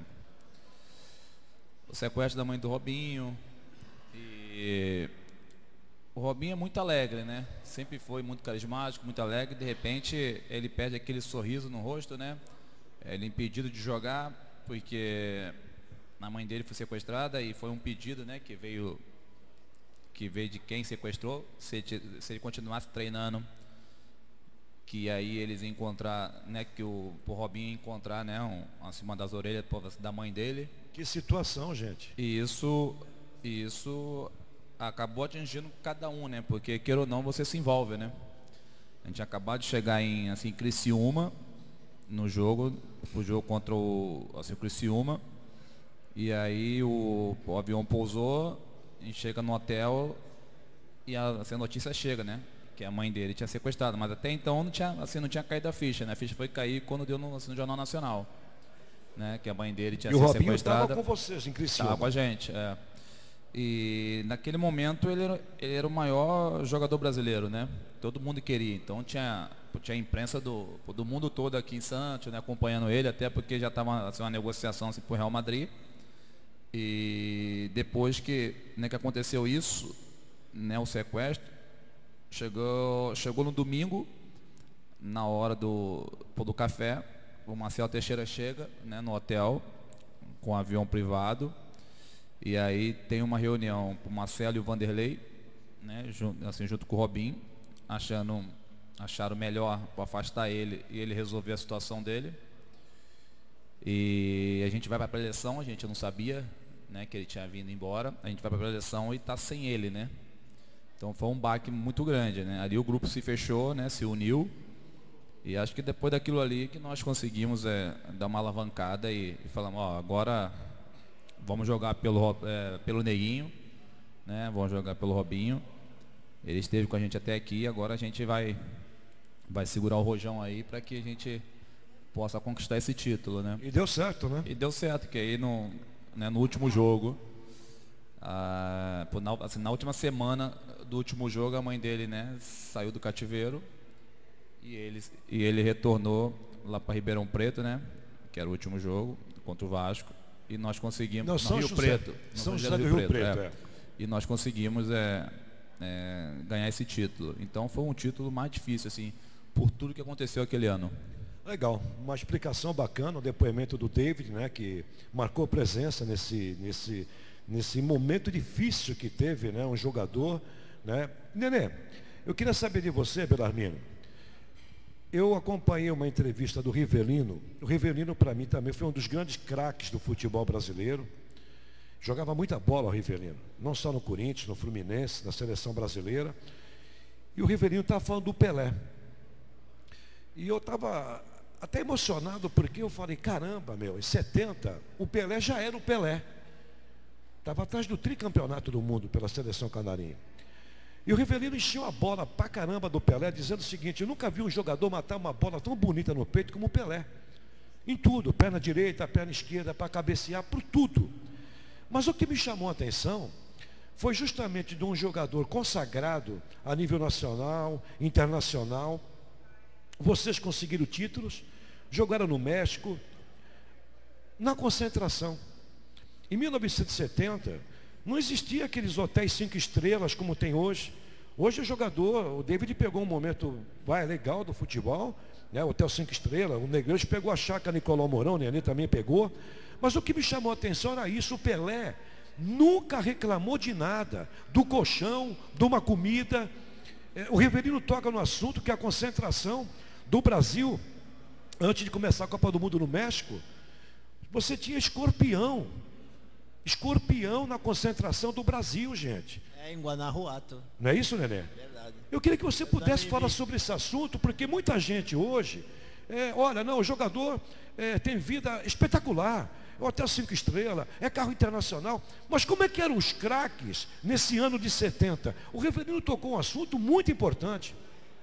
S3: O sequestro da mãe do Robinho. E o Robinho é muito alegre, né? Sempre foi muito carismático, muito alegre. De repente, ele perde aquele sorriso no rosto, né? Ele é impedido de jogar, porque a mãe dele foi sequestrada e foi um pedido, né? Que veio, que veio de quem sequestrou. Se, se ele continuasse treinando, que aí eles iam encontrar, né? Que o, o Robinho ia encontrar, né? Um, acima das orelhas da mãe dele.
S2: Que situação, gente.
S3: E isso, isso acabou atingindo cada um, né? Porque, queira ou não, você se envolve, né? A gente acabou de chegar em, assim, Criciúma, no jogo, o jogo contra o, assim, o Criciúma. E aí o, o avião pousou, a gente chega no hotel e a, assim, a notícia chega, né? Que a mãe dele tinha sequestrado. Mas até então não tinha, assim, não tinha caído a ficha, né? A ficha foi cair quando deu no, assim, no Jornal Nacional, né? Que a mãe dele tinha
S2: sido sequestrada. E o Robinho
S3: estava
S2: com vocês em Criciúma.
S3: Estava com a gente, é. E naquele momento ele era, ele era o maior jogador brasileiro, né? Todo mundo queria. Então tinha, tinha a imprensa do, do mundo todo aqui em Santos, né? Acompanhando ele, até porque já estava assim, uma negociação assim, para o Real Madrid. E depois que, né, que aconteceu isso, né, o sequestro, chegou, chegou no domingo, na hora do, do café, o Marcelo Teixeira chega, né, no hotel com um avião privado. E aí tem uma reunião com o Marcelo e o Vanderlei, né, junto, assim, junto com o Robinho, achando, acharam melhor para afastar ele e ele resolver a situação dele. E a gente vai para a preleção, a gente não sabia, né, que ele tinha vindo embora. A gente vai para a preleção e está sem ele, né? Então foi um baque muito grande, né? Ali o grupo se fechou, né, se uniu. E acho que depois daquilo ali que nós conseguimos é, dar uma alavancada e, e falamos, ó, agora vamos jogar pelo, é, pelo Neguinho, né? Vão jogar pelo Robinho. Ele esteve com a gente até aqui, agora a gente vai, vai segurar o rojão aí para que a gente possa conquistar esse título, né?
S2: E deu certo, né?
S3: E deu certo, que aí no, né, no último jogo, ah, na, assim, na última semana do último jogo, a mãe dele, né, saiu do cativeiro e ele, e ele retornou lá para Ribeirão Preto, né? Que era o último jogo contra o Vasco. E nós conseguimos.
S2: Não,
S3: no
S2: São
S3: Rio
S2: José,
S3: Preto.
S2: São
S3: no
S2: José do Rio, Rio Preto,
S3: é.
S2: é.
S3: E nós conseguimos é, é, ganhar esse título. Então foi um título mais difícil, assim, por tudo que aconteceu aquele ano.
S2: Legal, uma explicação bacana, o depoimento do David, né, que marcou presença nesse, nesse, nesse momento difícil que teve, né, um jogador, né. Nenê, eu queria saber de você, Belarmino. Eu acompanhei uma entrevista do Rivelino. O Rivelino, para mim, também foi um dos grandes craques do futebol brasileiro. Jogava muita bola o Rivelino, não só no Corinthians, no Fluminense, na seleção brasileira. E o Rivelino estava falando do Pelé. E eu estava até emocionado, porque eu falei, caramba, meu, em setenta, o Pelé já era o Pelé. Estava atrás do tricampeonato do mundo pela seleção canarinha. E o Rivelino encheu a bola pra caramba do Pelé, dizendo o seguinte: eu nunca vi um jogador matar uma bola tão bonita no peito como o Pelé. Em tudo, perna direita, perna esquerda, para cabecear, por tudo. Mas o que me chamou a atenção foi justamente de um jogador consagrado a nível nacional, internacional. Vocês conseguiram títulos, jogaram no México, na concentração. Em mil novecentos e setenta, não existia aqueles hotéis cinco estrelas como tem hoje. Hoje o jogador, o David pegou um momento vai, legal do futebol, né? Hotel cinco estrelas, o Negreiros pegou a chácara Nicolau Mourão, o Nenê também pegou. Mas o que me chamou a atenção era isso: o Pelé nunca reclamou de nada, do colchão, de uma comida. O Rivelino toca no assunto que a concentração do Brasil, antes de começar a Copa do Mundo no México, você tinha escorpião. Escorpião na concentração do Brasil, gente.
S4: É, em Guanajuato.
S2: Não é isso, Nenê?
S4: Verdade.
S2: Eu queria que você
S4: Eu
S2: pudesse
S4: também
S2: falar
S4: vi.
S2: sobre esse assunto, porque muita gente hoje, é, olha, não, o jogador é, tem vida espetacular, é hotel cinco estrelas, é carro internacional. Mas como é que eram os craques nesse ano de setenta? O Rivelino tocou um assunto muito importante.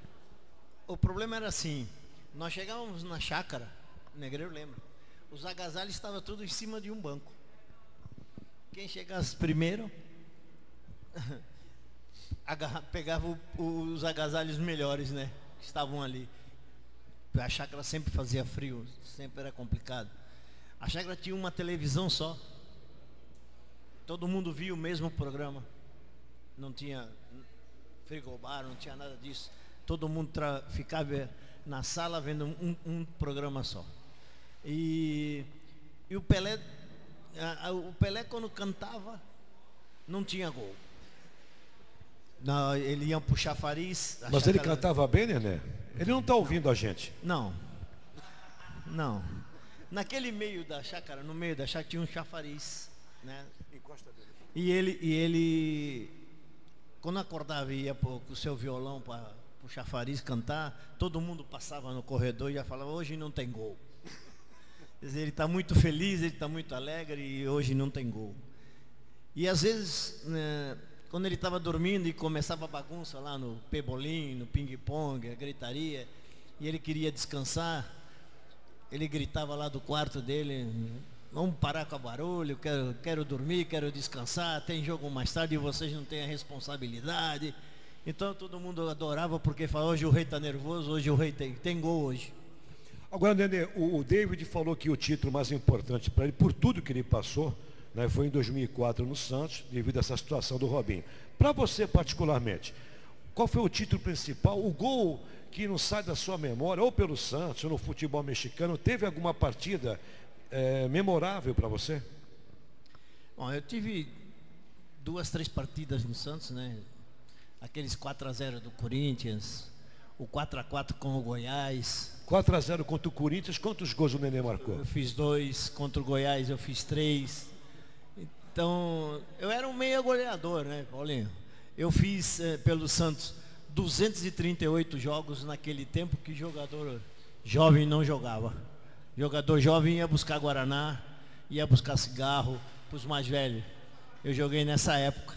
S4: O problema era assim: nós chegávamos na chácara, o Negreiro lembra, os agasalhos estavam tudo em cima de um banco. Quem chegasse primeiro agarra, pegava o, os agasalhos melhores, né, que estavam ali. A chácara sempre fazia frio, sempre era complicado. A chácara tinha uma televisão só, todo mundo via o mesmo programa, não tinha frigobar, não tinha nada disso. Todo mundo tra- ficava na sala vendo um, um programa só. E, e o Pelé, a, a, o Pelé quando cantava, não tinha gol. Não, ele ia puxar chafariz.
S2: Mas ele
S4: chácara-
S2: cantava bem, Nenê? Ele não está ouvindo a gente.
S4: Não, não. Naquele meio da chácara, no meio da chácara tinha um chafariz, né? E ele, e ele, quando acordava e ia com o seu violão para o chafariz cantar, todo mundo passava no corredor e já falava: hoje não tem gol. Quer dizer, ele está muito feliz, ele está muito alegre e hoje não tem gol. E às vezes, né, quando ele estava dormindo e começava a bagunça lá no pebolim, no ping-pong, a gritaria, e ele queria descansar, ele gritava lá do quarto dele: vamos parar com o barulho, quero, quero dormir, quero descansar, tem jogo mais tarde e vocês não têm a responsabilidade. Então todo mundo adorava, porque falava: hoje o rei está nervoso, hoje o rei tem, tem gol hoje.
S2: Agora, Nenê, o, o David falou que o título mais importante para ele, por tudo que ele passou, né, foi em dois mil e quatro no Santos, devido a essa situação do Robinho. Para você particularmente, qual foi o título principal, o gol que não sai da sua memória, ou pelo Santos, ou no futebol mexicano? Teve alguma partida é, memorável para você?
S4: Bom, eu tive duas, três partidas no Santos, né? Aqueles quatro a zero do Corinthians, o quatro a quatro com o Goiás.
S2: quatro a zero contra o Corinthians, quantos gols o Nenê marcou?
S4: Eu fiz dois, contra o Goiás eu fiz três. Então, eu era um meia goleador, né, Paulinho? Eu fiz eh, pelo Santos duzentos e trinta e oito jogos naquele tempo que jogador jovem não jogava. Jogador jovem ia buscar guaraná, ia buscar cigarro para os mais velhos. Eu joguei nessa época.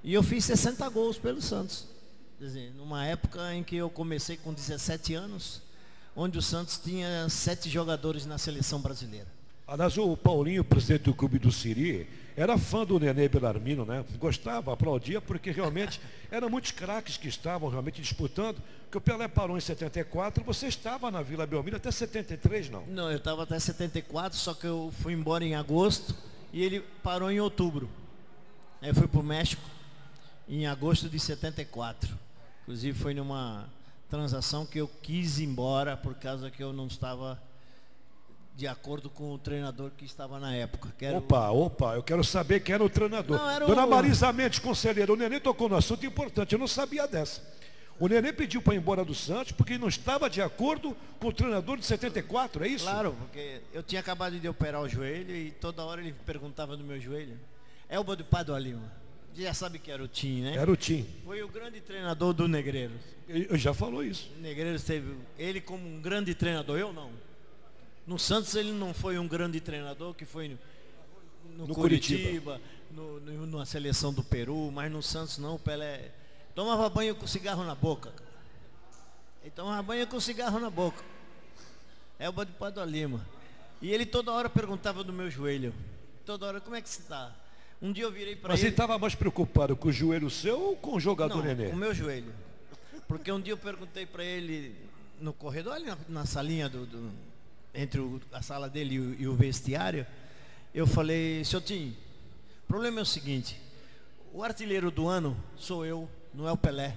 S4: E eu fiz sessenta gols pelo Santos. Quer dizer, numa época em que eu comecei com dezessete anos, onde o Santos tinha sete jogadores na seleção brasileira.
S2: Aliás, o Paulinho, presidente do clube do Siri, era fã do Nenê Belarmino, né? Gostava, aplaudia, porque realmente eram muitos craques que estavam realmente disputando, porque o Pelé parou em setenta e quatro, você estava na Vila Belmiro até setenta e três, não?
S4: Não, eu estava até setenta e quatro, só que eu fui embora em agosto e ele parou em outubro. Aí eu fui para o México em agosto de setenta e quatro. Inclusive foi numa transação que eu quis ir embora por causa que eu não estava de acordo com o treinador que estava na época. Que era
S2: opa,
S4: o...
S2: opa, eu quero saber quem era o treinador.
S4: Não, era
S2: Dona
S4: o...
S2: Marisa Mendes, conselheira, o Nenê tocou no assunto importante, eu não sabia dessa. O Nenê pediu para ir embora do Santos porque ele não estava de acordo com o treinador de setenta e quatro, é isso?
S4: Claro, porque eu tinha acabado de operar o joelho e toda hora ele perguntava do meu joelho. Elba do Padua Lima. Já sabe que era o Tim, né?
S2: Era o Tim.
S4: Foi o grande treinador do Negreiros.
S2: Eu já falou isso.
S4: O Negreiros teve ele como um grande treinador, eu não. No Santos ele não foi um grande treinador, que foi no, no, no Curitiba, no, no, na seleção do Peru, mas no Santos não, o Pelé tomava banho com cigarro na boca. Ele tomava banho com cigarro na boca. Elba de Padua Lima. E ele toda hora perguntava do meu joelho. Toda hora, como é que você está? Um dia eu virei para ele...
S2: Mas ele estava mais preocupado com o joelho seu ou com o jogador
S4: não,
S2: Nenê?
S4: com o meu joelho. Porque um dia eu perguntei para ele no corredor, ali na, na salinha do... do entre o, a sala dele e o, e o vestiário, eu falei, seu Tim, o problema é o seguinte, o artilheiro do ano sou eu, não é o Pelé.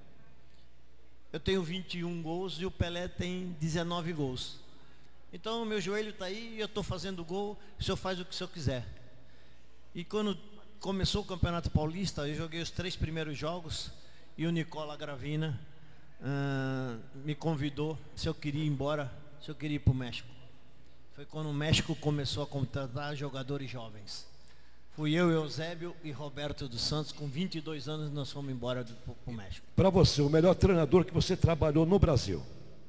S4: Eu tenho vinte e um gols e o Pelé tem dezenove gols. Então o meu joelho está aí e eu estou fazendo gol, o senhor faz o que o senhor quiser. E quando começou o Campeonato Paulista, eu joguei os três primeiros jogos e o Nicola Gravina uh, me convidou se eu queria ir embora, se eu queria ir para o México. Foi quando o México começou a contratar jogadores jovens. Fui eu, Eusébio e Roberto dos Santos, com vinte e dois anos, nós fomos embora para o México.
S2: Para você, o melhor treinador que você trabalhou no Brasil?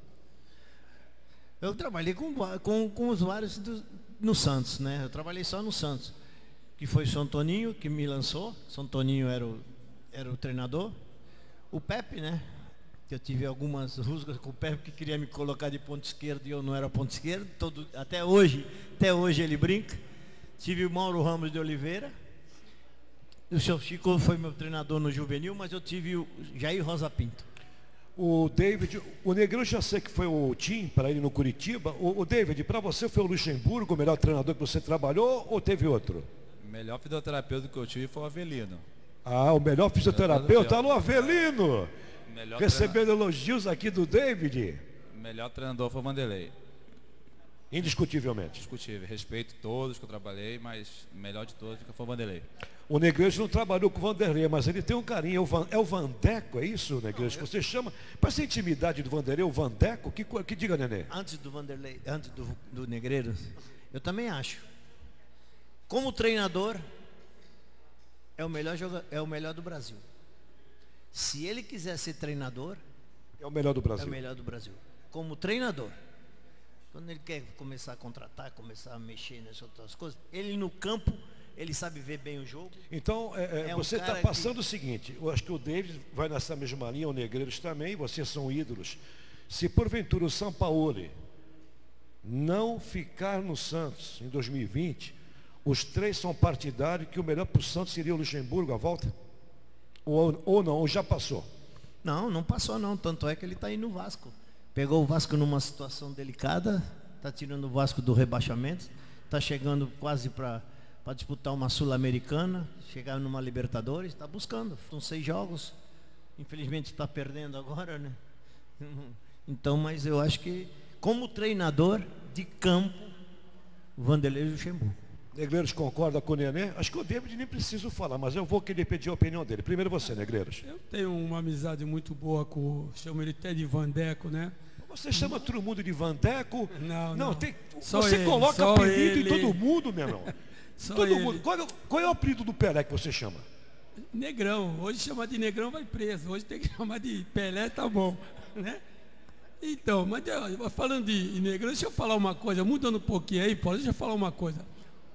S4: Eu trabalhei com, com, com os vários do, no Santos, né? Eu trabalhei só no Santos, que foi São Toninho, que me lançou. São Toninho era o, era o treinador. O Pepe, né? Eu tive algumas rusgas com o Pepe que queria me colocar de ponto esquerdo e eu não era ponto esquerdo. Todo, até hoje, até hoje ele brinca. Tive o Mauro Ramos de Oliveira. O seu Chico foi meu treinador no juvenil, mas eu tive o Jair Rosa Pinto.
S2: O David, o Negrão já sei que foi o Tim para ele no Curitiba. O, o David, para você foi o Luxemburgo, o melhor treinador que você trabalhou ou teve outro?
S3: O melhor fisioterapeuta que eu tive foi o Avelino.
S2: Ah, o melhor fisioterapeuta, alô Avelino!
S3: Melhor
S2: recebendo
S3: treinador.
S2: Elogios aqui do David.
S3: O melhor treinador foi o Vanderlei.
S2: Indiscutivelmente.
S3: Discutível. Respeito todos que eu trabalhei, mas o melhor de todos foi o Vanderlei.
S2: O Negreiros não trabalhou com o Vanderlei, mas ele tem um carinho. É o, Van, é o Vandeco, é isso, Negreiros? Que você chama. Para essa intimidade do Vanderlei, o Vandeco? Que, que diga, Nenê?
S4: Antes do Vanderlei, antes do, do Negreiros, eu também acho. Como treinador, é o melhor joga, é o melhor do Brasil. Se ele quiser ser treinador,
S2: é o melhor do Brasil.
S4: É o melhor do Brasil. Como treinador, quando ele quer começar a contratar, começar a mexer nessas outras coisas, ele no campo, ele sabe ver bem o jogo.
S2: Então, é, é você está um passando que... o seguinte, eu acho que o David vai nessa mesma linha, o Negreiros também, vocês são ídolos. Se porventura o Sampaoli não ficar no Santos em dois mil e vinte, os três são partidários que o melhor para o Santos seria o Luxemburgo à volta? Ou, ou não, ou já passou?
S4: Não, não passou não, tanto é que ele está aí no Vasco. Pegou o Vasco numa situação delicada, está tirando o Vasco do rebaixamento, está chegando quase para disputar uma Sul-Americana, chegar numa Libertadores, está buscando. São seis jogos, infelizmente está perdendo agora, né? Então, mas eu acho que como treinador de campo, Vanderlei Luxemburgo.
S2: Negreiros concorda com o Nenê? Acho que o David nem preciso falar, mas eu vou querer pedir a opinião dele. Primeiro você, Negreiros.
S5: Eu tenho uma amizade muito boa com, chamo ele até de Vandeco, né?
S2: Você chama todo mundo de Vandeco?
S5: Não, não.
S2: não tem,
S5: só
S2: você
S5: ele,
S2: coloca apelido
S5: ele.
S2: em todo mundo, meu irmão.
S5: Só
S2: todo
S5: ele.
S2: mundo. Qual é, qual é o apelido do Pelé que você chama?
S5: Negrão. Hoje chamar de Negrão vai preso. Hoje tem que chamar de Pelé, tá bom, né? Então, mas falando de Negrão, deixa eu falar uma coisa, mudando um pouquinho aí, Paulo, deixa eu falar uma coisa.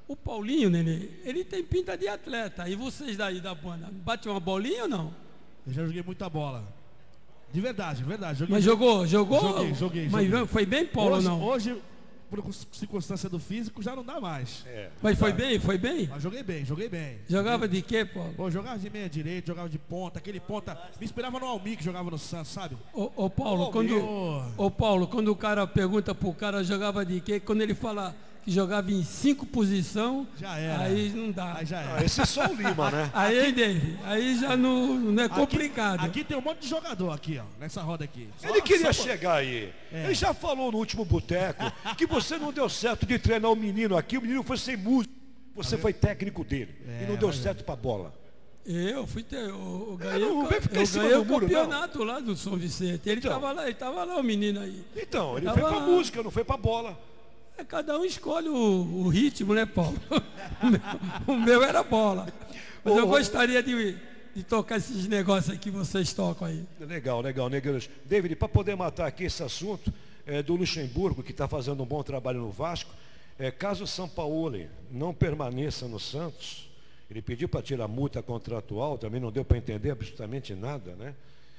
S5: O Paulinho, Nenê, ele tem pinta de atleta. E vocês daí da banda, bate uma bolinha ou não?
S1: Eu já joguei muita bola. De verdade, de verdade. Joguei
S5: Mas jogou, jogou?
S1: Joguei, joguei.
S5: Mas
S1: joguei.
S5: foi bem, Paulo,
S1: hoje,
S5: ou não?
S1: Hoje, por circunstância do físico, já não dá mais.
S2: É,
S5: Mas foi bem, foi bem?
S1: Mas joguei bem, joguei bem.
S5: Jogava de quê, Paulo?
S1: Pô, jogava de meia direita, jogava de ponta, aquele ponta. Me inspirava no Almir que jogava no Santos, sabe?
S5: Ô, ô Paulo,
S1: Ô,
S5: quando,
S1: meu.
S5: ô Paulo, quando o cara pergunta pro cara jogava de quê, quando ele fala que jogava em cinco posições,
S1: Já era.
S5: aí não dá.
S1: Aí já
S2: Ah,
S1: era.
S2: esse é só o Lima, né?
S5: Aí, David, aí já não, não é complicado.
S1: Aqui, aqui tem um monte de jogador aqui, ó, nessa roda aqui. Só-
S2: Ele queria
S1: só-
S2: chegar aí.
S1: É.
S2: Ele já falou no último boteco que você não deu certo de treinar o menino aqui, o menino foi sem músico. Você foi técnico dele.
S1: É,
S2: e não deu
S1: mas é.
S2: certo pra bola.
S5: Eu fui ter, eu, eu ganhei,
S2: não
S5: o
S2: vem
S5: ca-
S2: ficar em
S5: eu
S2: cima
S5: ganhei
S2: do
S5: o
S2: muro,
S5: campeonato lá do São Vicente. Ele
S2: Então.
S5: estava lá, ele tava lá, o menino aí.
S2: Então, ele
S5: Tava-
S2: foi pra música, não foi pra bola.
S5: É, cada um escolhe o, o ritmo, né, Paulo? O meu, o meu era bola. Mas eu
S2: Ô, ô.
S5: gostaria de, de tocar esses negócios aí que vocês tocam aí.
S2: Legal, legal, negreiros. David, para poder matar aqui esse assunto é, do Luxemburgo, que está fazendo um bom trabalho no Vasco, é, caso o São Paulo não permaneça no Santos, ele pediu para tirar a multa contratual, também não deu para entender absolutamente nada, né?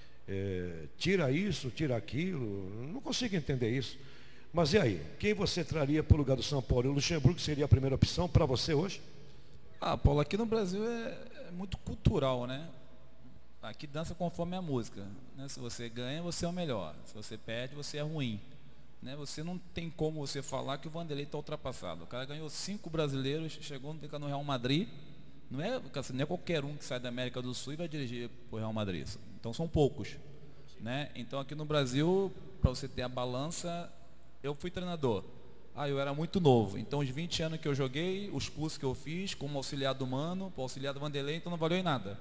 S2: É, tira isso, tira aquilo, não consigo entender isso. Mas e aí, quem você traria para o lugar do São Paulo? O Luxemburgo seria a primeira opção para você hoje?
S3: Ah, Paulo, aqui no Brasil é, é muito cultural, né? Aqui dança conforme a música, né? Se você ganha, você é o melhor. Se você perde, você é ruim, né? Você não tem como você falar que o Vanderlei está ultrapassado. O cara ganhou cinco brasileiros, chegou no Real Madrid. Não é, não é qualquer um que sai da América do Sul e vai dirigir para o Real Madrid. Então são poucos, né? Então aqui no Brasil, para você ter a balança, eu fui treinador. Ah, eu era muito novo. Então, os vinte anos que eu joguei, os cursos que eu fiz, como auxiliar do Mano, para auxiliar do Vanderlei, então não valeu em nada.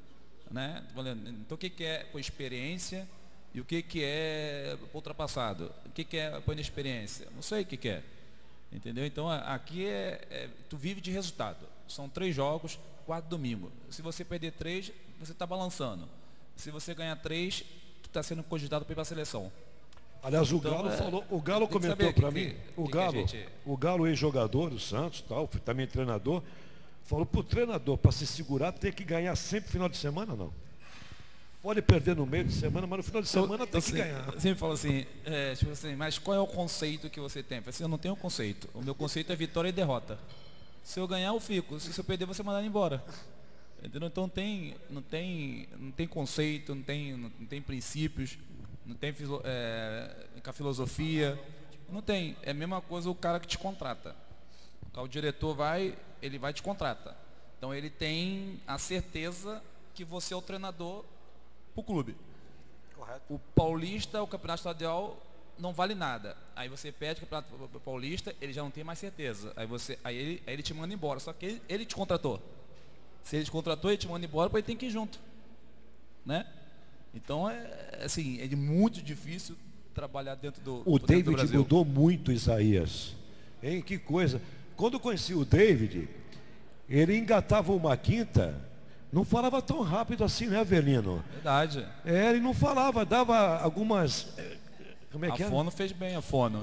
S3: Né? Então, o que, que é por experiência e o que, que é por ultrapassado? O que, que é por inexperiência? Não sei o que, que é. Entendeu? Então, aqui é, é. Tu vive de resultado. São três jogos, quatro domingos. Se você perder três, você está balançando. Se você ganhar três, tu está sendo cogitado para ir para a seleção.
S2: Aliás, o
S3: Então,
S2: Galo
S3: é,
S2: falou, o Galo
S3: tem que
S2: comentou
S3: saber
S2: para
S3: que-
S2: mim,
S3: que-
S2: o
S3: que que a
S2: Galo,
S3: gente-
S2: o Galo ex-jogador do Santos, tal, foi também treinador, falou pro treinador para se segurar tem que ganhar sempre final de semana, não. Pode perder no meio de semana, mas no final de semana tem que
S3: Você-
S2: ganhar.
S3: Sempre fala assim, é, tipo assim, mas qual é o conceito que você tem? Eu falo assim, eu não tenho conceito. O meu conceito é vitória e derrota. Se eu ganhar, eu fico. Se eu perder, você mandar embora. Entendeu? Então tem, não tem, não tem conceito, não tem, não tem princípios, não tem filo- é, com a filosofia, não tem. É a mesma coisa o cara que te contrata. O diretor vai, ele vai te contrata. Então ele tem a certeza que você é o treinador para o clube.
S2: Correto.
S3: O Paulista, o Campeonato Estadual não vale nada. Aí você pede o Campeonato Paulista, ele já não tem mais certeza. Aí você, aí ele, aí ele te manda embora. Só que ele, ele te contratou. Se ele te contratou, ele te manda embora, porque ele tem que ir junto, né? Então é assim, é muito difícil trabalhar dentro do
S2: O
S3: dentro do
S2: David
S3: Brasil.
S2: mudou muito, Isaías. Hein? Que coisa. Quando eu conheci o David, ele engatava uma quinta, não falava tão rápido assim, né, Avelino?
S3: Verdade.
S2: É, ele não falava, dava algumas. eh, Como é que
S3: A
S2: é?
S3: Fono fez bem, a Fono.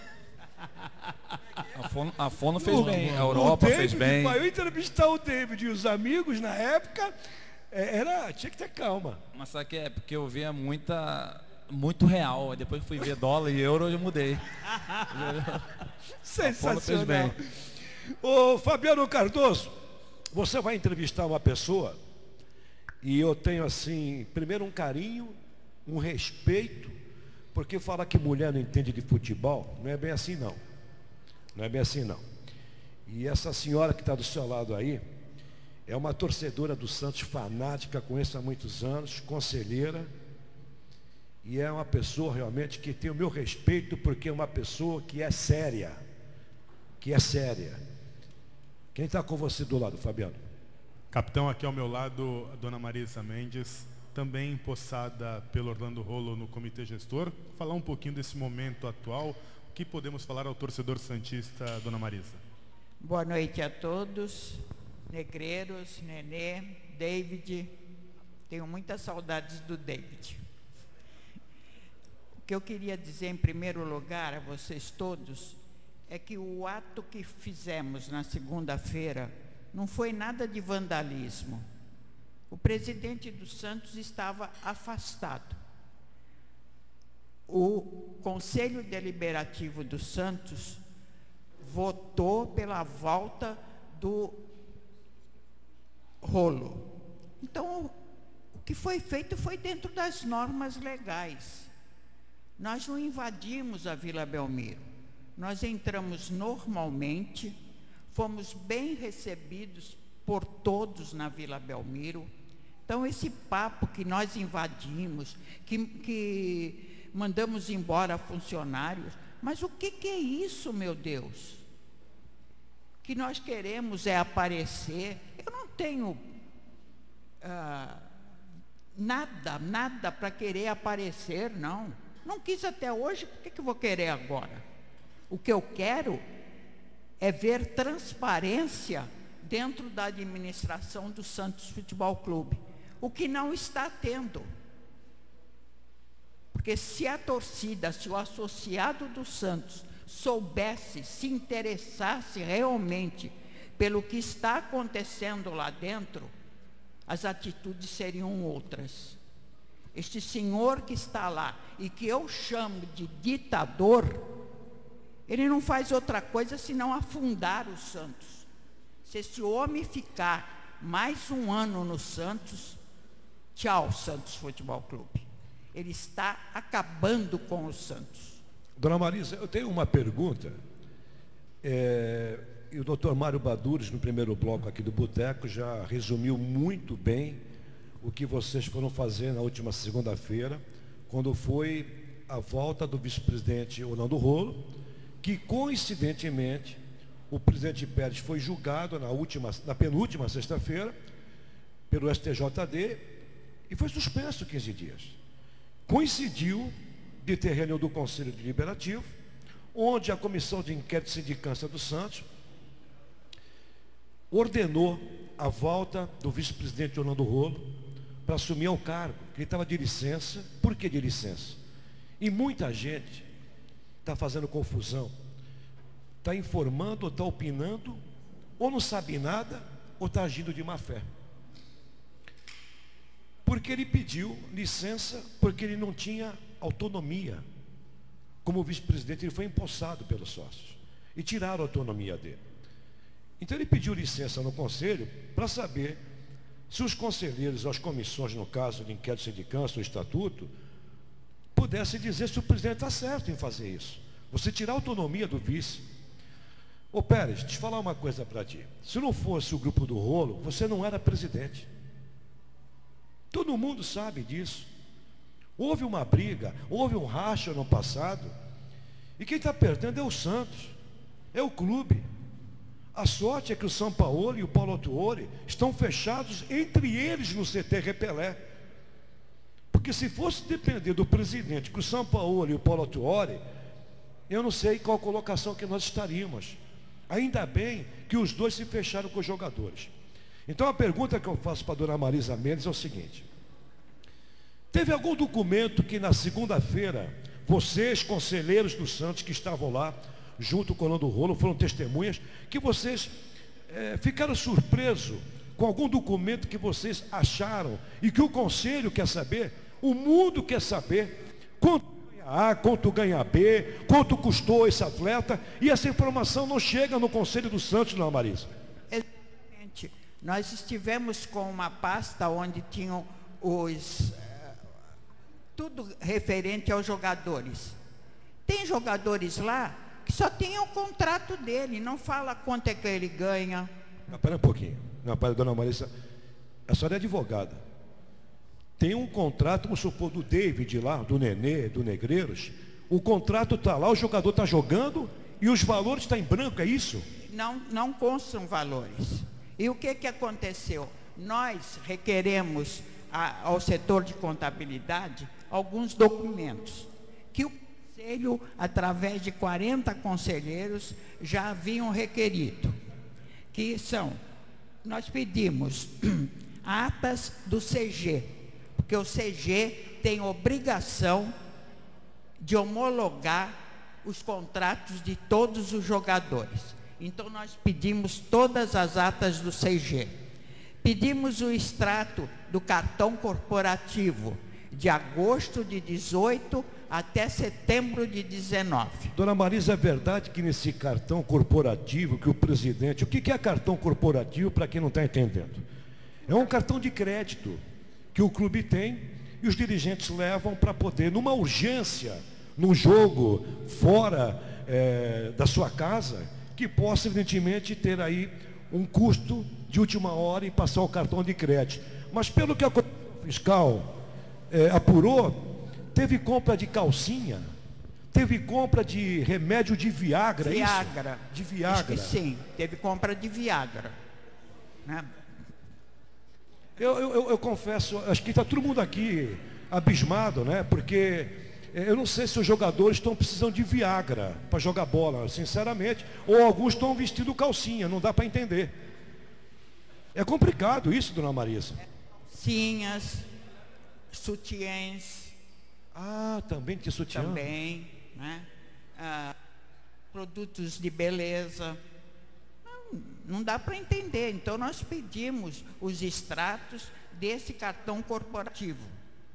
S3: A Fono, a Fono fez
S2: O-
S3: bem, a
S2: o
S3: Europa
S2: David,
S3: fez bem.
S2: Para eu entrevistar o David e os amigos na época, eh, era, tinha que ter calma.
S3: Mas sabe que é porque eu via muita, muito real. Aí depois que fui ver dólar e euro, eu mudei.
S2: Sensacional.
S3: fez bem.
S2: Ô Fabiano Cardoso, você vai entrevistar uma pessoa e eu tenho assim, primeiro um carinho, um respeito, porque fala que mulher não entende de futebol, não é bem assim não. Não é bem assim não. E essa senhora que está do seu lado aí, é uma torcedora do Santos fanática, conheço há muitos anos, conselheira, e é uma pessoa realmente que tem o meu respeito, porque é uma pessoa que é séria, que é séria. Quem está com você do lado, Fabiano?
S7: Capitão, aqui ao meu lado, a dona Marisa Mendes, também empossada pelo Orlando Rolo no Comitê Gestor. Falar um pouquinho desse momento atual, o que podemos falar ao torcedor santista, dona Marisa?
S8: Boa noite a todos, negreiros, Nenê, David. Tenho muitas saudades do David. O que eu queria dizer em primeiro lugar a vocês todos é que o ato que fizemos na segunda-feira não foi nada de vandalismo. O presidente do Santos estava afastado. O Conselho Deliberativo do Santos votou pela volta do rolo. Então, o que foi feito foi dentro das normas legais. Nós não invadimos a Vila Belmiro. Nós entramos normalmente, fomos bem recebidos por todos na Vila Belmiro. Então, esse papo que nós invadimos, que, que mandamos embora funcionários, mas o que, que é isso, meu Deus? O que nós queremos é aparecer. Eu não tenho ah, nada, nada para querer aparecer, não. Não quis até hoje, por que, que eu vou querer agora? O que eu quero é ver transparência dentro da administração do Santos Futebol Clube, o que não está tendo. Porque se a torcida, se o associado do Santos soubesse, se interessasse realmente pelo que está acontecendo lá dentro, as atitudes seriam outras. Este senhor que está lá e que eu chamo de ditador, ele não faz outra coisa senão afundar o Santos. Se esse homem ficar mais um ano no Santos, tchau, Santos Futebol Clube. Ele está acabando com o Santos.
S2: Dona Marisa, eu tenho uma pergunta. É, e o doutor Mário Badures, no primeiro bloco aqui do Boteco, já resumiu muito bem o que vocês foram fazer na última segunda-feira, quando foi a volta do vice-presidente Orlando Rolo, que coincidentemente o presidente Pérez foi julgado na, última, na penúltima sexta-feira pelo S T J D e foi suspenso quinze dias. Coincidiu de ter reunião do Conselho Deliberativo, onde a Comissão de Inquérito e Sindicância do Santos ordenou a volta do vice-presidente Orlando Rolo para assumir o cargo, que ele estava de licença. Por que de licença? E muita gente está fazendo confusão, está informando ou está opinando, ou não sabe nada, ou está agindo de má fé. Porque ele pediu licença, porque ele não tinha autonomia. Como vice-presidente, ele foi empossado pelos sócios e tiraram a autonomia dele. Então ele pediu licença no conselho para saber se os conselheiros, as comissões, no caso de inquérito de sindicância, o estatuto, pudessem dizer se o presidente está certo em fazer isso. Você tirar a autonomia do vice. Ô Pérez, deixa eu falar uma coisa para ti. Se não fosse o grupo do Rolo, você não era presidente. Todo mundo sabe disso. Houve uma briga, houve um racha no passado. E quem está perdendo é o Santos, é o clube. A sorte é que o São Paulo e o Paulo Autuori estão fechados entre eles no C T Repelé. Porque se fosse depender do presidente, que o São Paulo e o Paulo Autuori, eu não sei qual colocação que nós estaríamos. Ainda bem que os dois se fecharam com os jogadores. Então a pergunta que eu faço para a dona Marisa Mendes é o seguinte: teve algum documento que na segunda-feira, vocês, conselheiros do Santos que estavam lá, junto com o Orlando Rolo, foram testemunhas, que vocês é, ficaram surpresos com algum documento que vocês acharam e que o conselho quer saber, o mundo quer saber, quanto ganha A, quanto ganha B, quanto custou esse atleta, e essa informação não chega no conselho do Santos, não, Marisa?
S8: Exatamente. Nós estivemos com uma pasta onde tinham os... tudo referente aos jogadores. Tem jogadores lá que só tem o contrato dele, não fala quanto é que ele ganha.
S2: Não, pera um pouquinho. Não, pera, dona Marisa, a senhora é advogada. Tem um contrato, vamos supor, do David lá, do Nenê, do Negreiros. O contrato está lá, o jogador está jogando e os valores estão em branco, é isso?
S8: Não, não constam valores. E o que, que aconteceu? Nós requeremos a, ao setor de contabilidade alguns documentos que o conselho, através de quarenta conselheiros, já haviam requerido, que são, nós pedimos atas do C G, porque o C G tem obrigação de homologar os contratos de todos os jogadores. Então, nós pedimos todas as atas do C G. Pedimos o extrato do cartão corporativo de agosto de dezoito até setembro de dezenove.
S2: Dona Marisa, é verdade que nesse cartão corporativo que o presidente... O que é cartão corporativo, para quem não está entendendo? É um cartão de crédito que o clube tem e os dirigentes levam para poder, numa urgência, num jogo fora é, da sua casa, que possa, evidentemente, ter aí um custo de última hora e passar o cartão de crédito. Mas pelo que a fiscal é, apurou, teve compra de calcinha, teve compra de remédio de Viagra,
S8: Viagra.
S2: É isso? De Viagra.
S8: Acho que sim, teve compra de Viagra. Né?
S2: Eu, eu, eu confesso, acho que está todo mundo aqui abismado, né? Porque eu não sei se os jogadores estão precisando de Viagra para jogar bola, sinceramente, ou alguns estão vestindo calcinha, não dá para entender. É complicado isso, dona Marisa.
S8: Calcinhas, sutiãs.
S2: Ah, também tinha sutiã?
S8: Também, né? Ah, produtos de beleza. Não, não dá para entender. Então, nós pedimos os extratos desse cartão corporativo.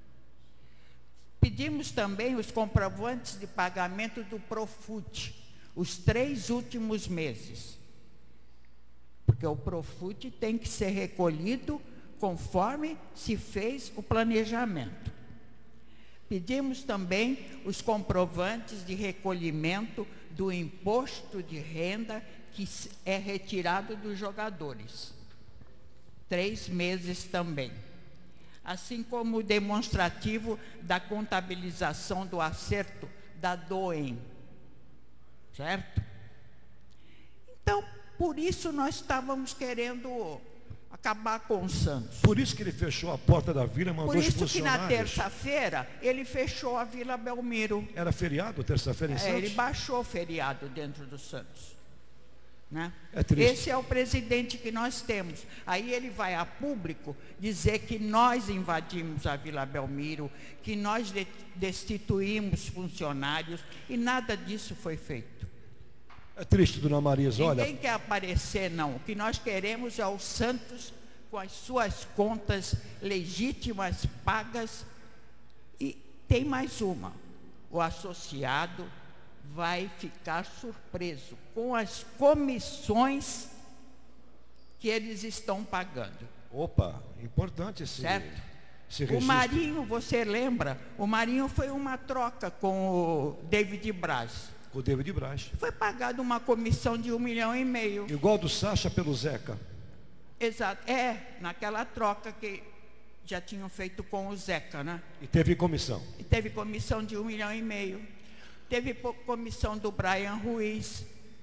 S8: Pedimos também os comprovantes de pagamento do Profut, os três últimos meses. Porque o Profut tem que ser recolhido conforme se fez o planejamento. Pedimos também os comprovantes de recolhimento do imposto de renda que é retirado dos jogadores. Três meses também. Assim como o demonstrativo da contabilização do acerto da DOEM. Certo? Então, por isso nós estávamos querendo acabar com o Santos.
S2: Por isso que ele fechou a porta da Vila e mandou os funcionários.
S8: Por isso que na terça-feira ele fechou a Vila Belmiro.
S2: Era feriado, terça-feira em
S8: é,
S2: Santos?
S8: Ele baixou o feriado dentro do Santos. Né?
S2: É triste.
S8: Esse é o presidente que nós temos. Aí ele vai a público dizer que nós invadimos a Vila Belmiro, que nós destituímos funcionários, e nada disso foi feito.
S2: É triste, dona Marisa, olha...
S8: Ninguém quer aparecer, não. O que nós queremos é o Santos com as suas contas legítimas, pagas. E tem mais uma. O associado vai ficar surpreso com as comissões que eles estão pagando.
S2: Opa, importante esse,
S8: certo?
S2: esse
S8: registro. O Marinho, você lembra? O Marinho foi uma troca com o David Braz.
S2: Com o David Braz.
S8: Foi pagado uma comissão de um milhão e meio.
S2: Igual do Sacha pelo Zeca.
S8: Exato. É, naquela troca que já tinham feito com o Zeca, né?
S2: E teve comissão.
S8: E teve comissão de um milhão e meio. Teve comissão do Brian Ruiz.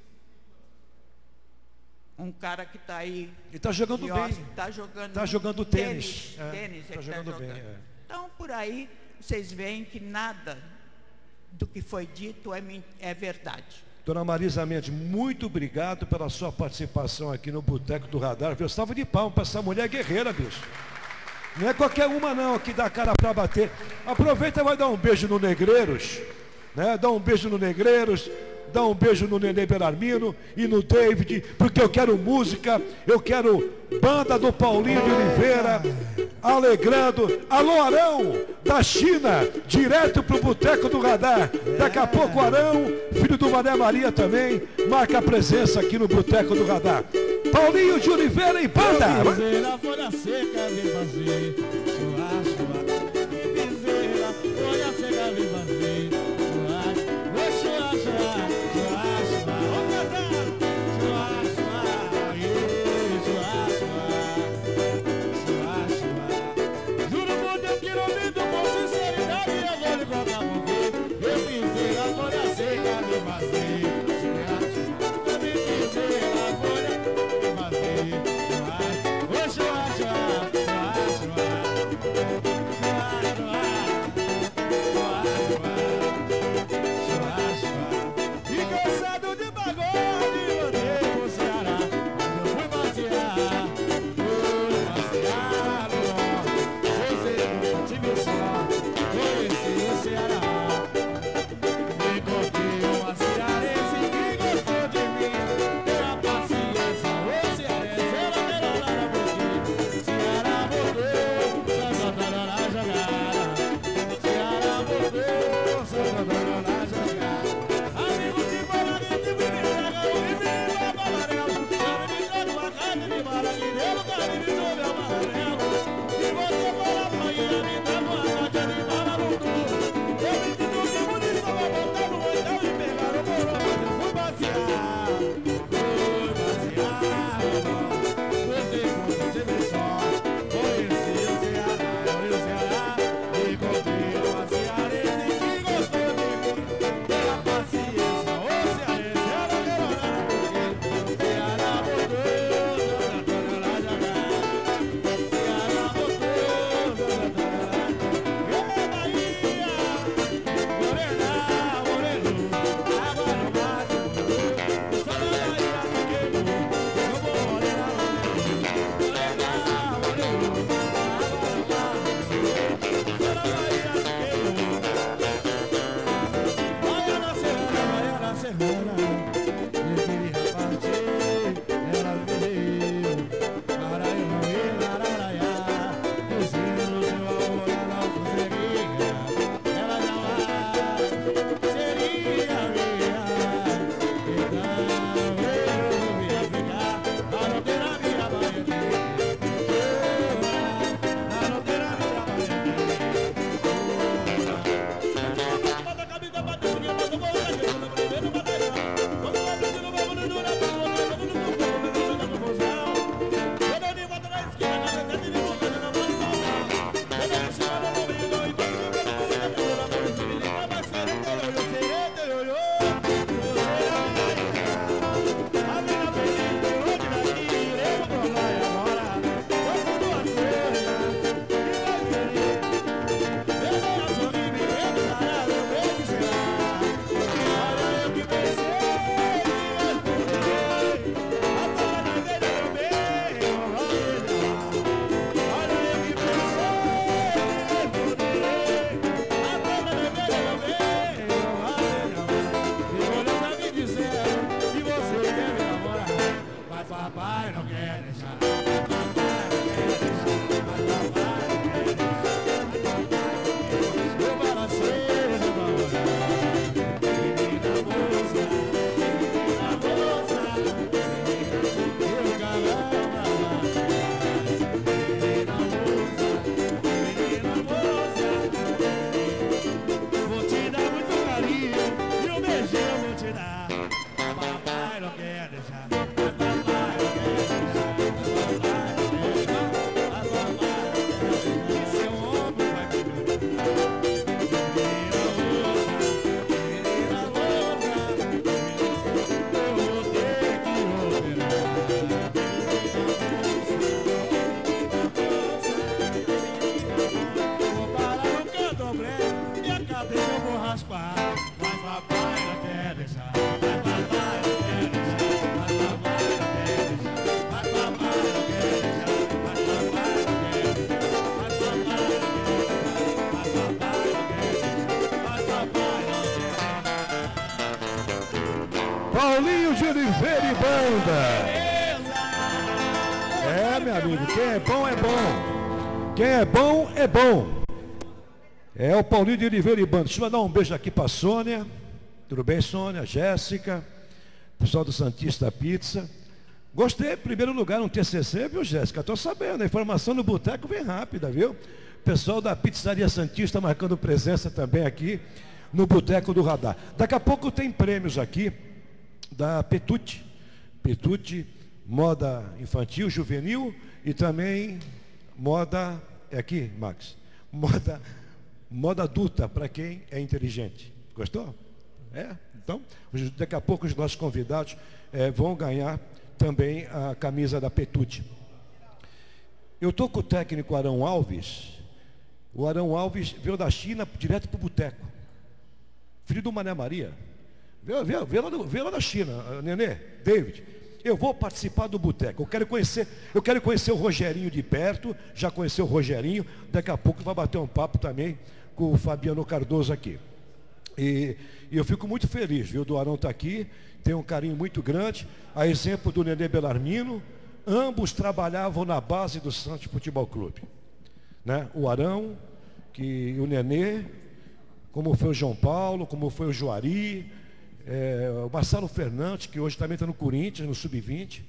S8: Um cara que está aí.
S2: E está jogando bem.
S8: Está jogando,
S2: tá jogando tênis.
S8: Tênis, é, tênis
S2: está
S8: é
S2: jogando
S8: tá
S2: bem.
S8: jogando.
S2: É.
S8: Então, por aí, vocês veem que nada do que foi dito é, é verdade.
S2: Dona Marisa Mendes, muito obrigado pela sua participação aqui no Boteco do Radar. Eu estava de palma para essa mulher guerreira, bicho. Não é qualquer uma não que dá cara para bater. Aproveita e vai dar um beijo no Negreiros, né? Dá um beijo no Negreiros, dá um beijo no Nenê Belarmino e no David, porque eu quero música, eu quero banda do Paulinho de Oliveira, alegrando. Alô, Arão, da China, direto pro Boteco do Radar. Daqui a pouco o Arão, filho do Mané Maria também, marca a presença aqui no Boteco do Radar. Paulinho de Oliveira e banda.
S1: Piseira, folha seca, vem fazer churrasco. Piseira, folha seca, vem fazer churrasco. Vou churrasco, churrasco. Vamos cantar. Churrasco, churrasco, churrasco. Juro por Deus que não minto, com sinceridade eu vou lhe contar por quê. Eu piseira, folha seca, vem fazer churrasco. Eu piseira, folha
S2: Paulinho de Oliveira e Banda. É, meu amigo, quem é bom é bom. Quem é bom é bom. É o Paulinho de Oliveira e Banda. Deixa eu mandar um beijo aqui para a Sônia. Tudo bem, Sônia? Jéssica, pessoal do Santista Pizza. Gostei, em primeiro lugar, no T C C, viu, Jéssica? Estou sabendo, a informação no boteco vem rápida, viu? Pessoal da Pizzaria Santista marcando presença também aqui no Boteco do Radar. Daqui a pouco tem prêmios aqui da Petute. Petute, moda infantil, juvenil e também moda, é aqui, Max? Moda, moda adulta para quem é inteligente. Gostou? É? Então, daqui a pouco os nossos convidados é, vão ganhar também a camisa da Petute. Eu estou com o técnico Arão Alves. O Arão Alves veio da China direto para o boteco. Filho do Mané Maria. Veio, veio, veio, lá, do, veio lá da China, Nenê, David. Eu vou participar do boteco. Eu quero conhecer, eu quero conhecer o Rogerinho de perto. Já conheceu o Rogerinho. Daqui a pouco vai bater um papo também com o Fabiano Cardoso aqui. E, e eu fico muito feliz, viu, do Arão estar aqui. Tem um carinho muito grande. A exemplo do Nenê Belarmino, ambos trabalhavam na base do Santos Futebol Clube, né? O Arão, que o Nenê, como foi o João Paulo, como foi o Juari, é, o Marcelo Fernandes, que hoje também está no Corinthians, no sub vinte.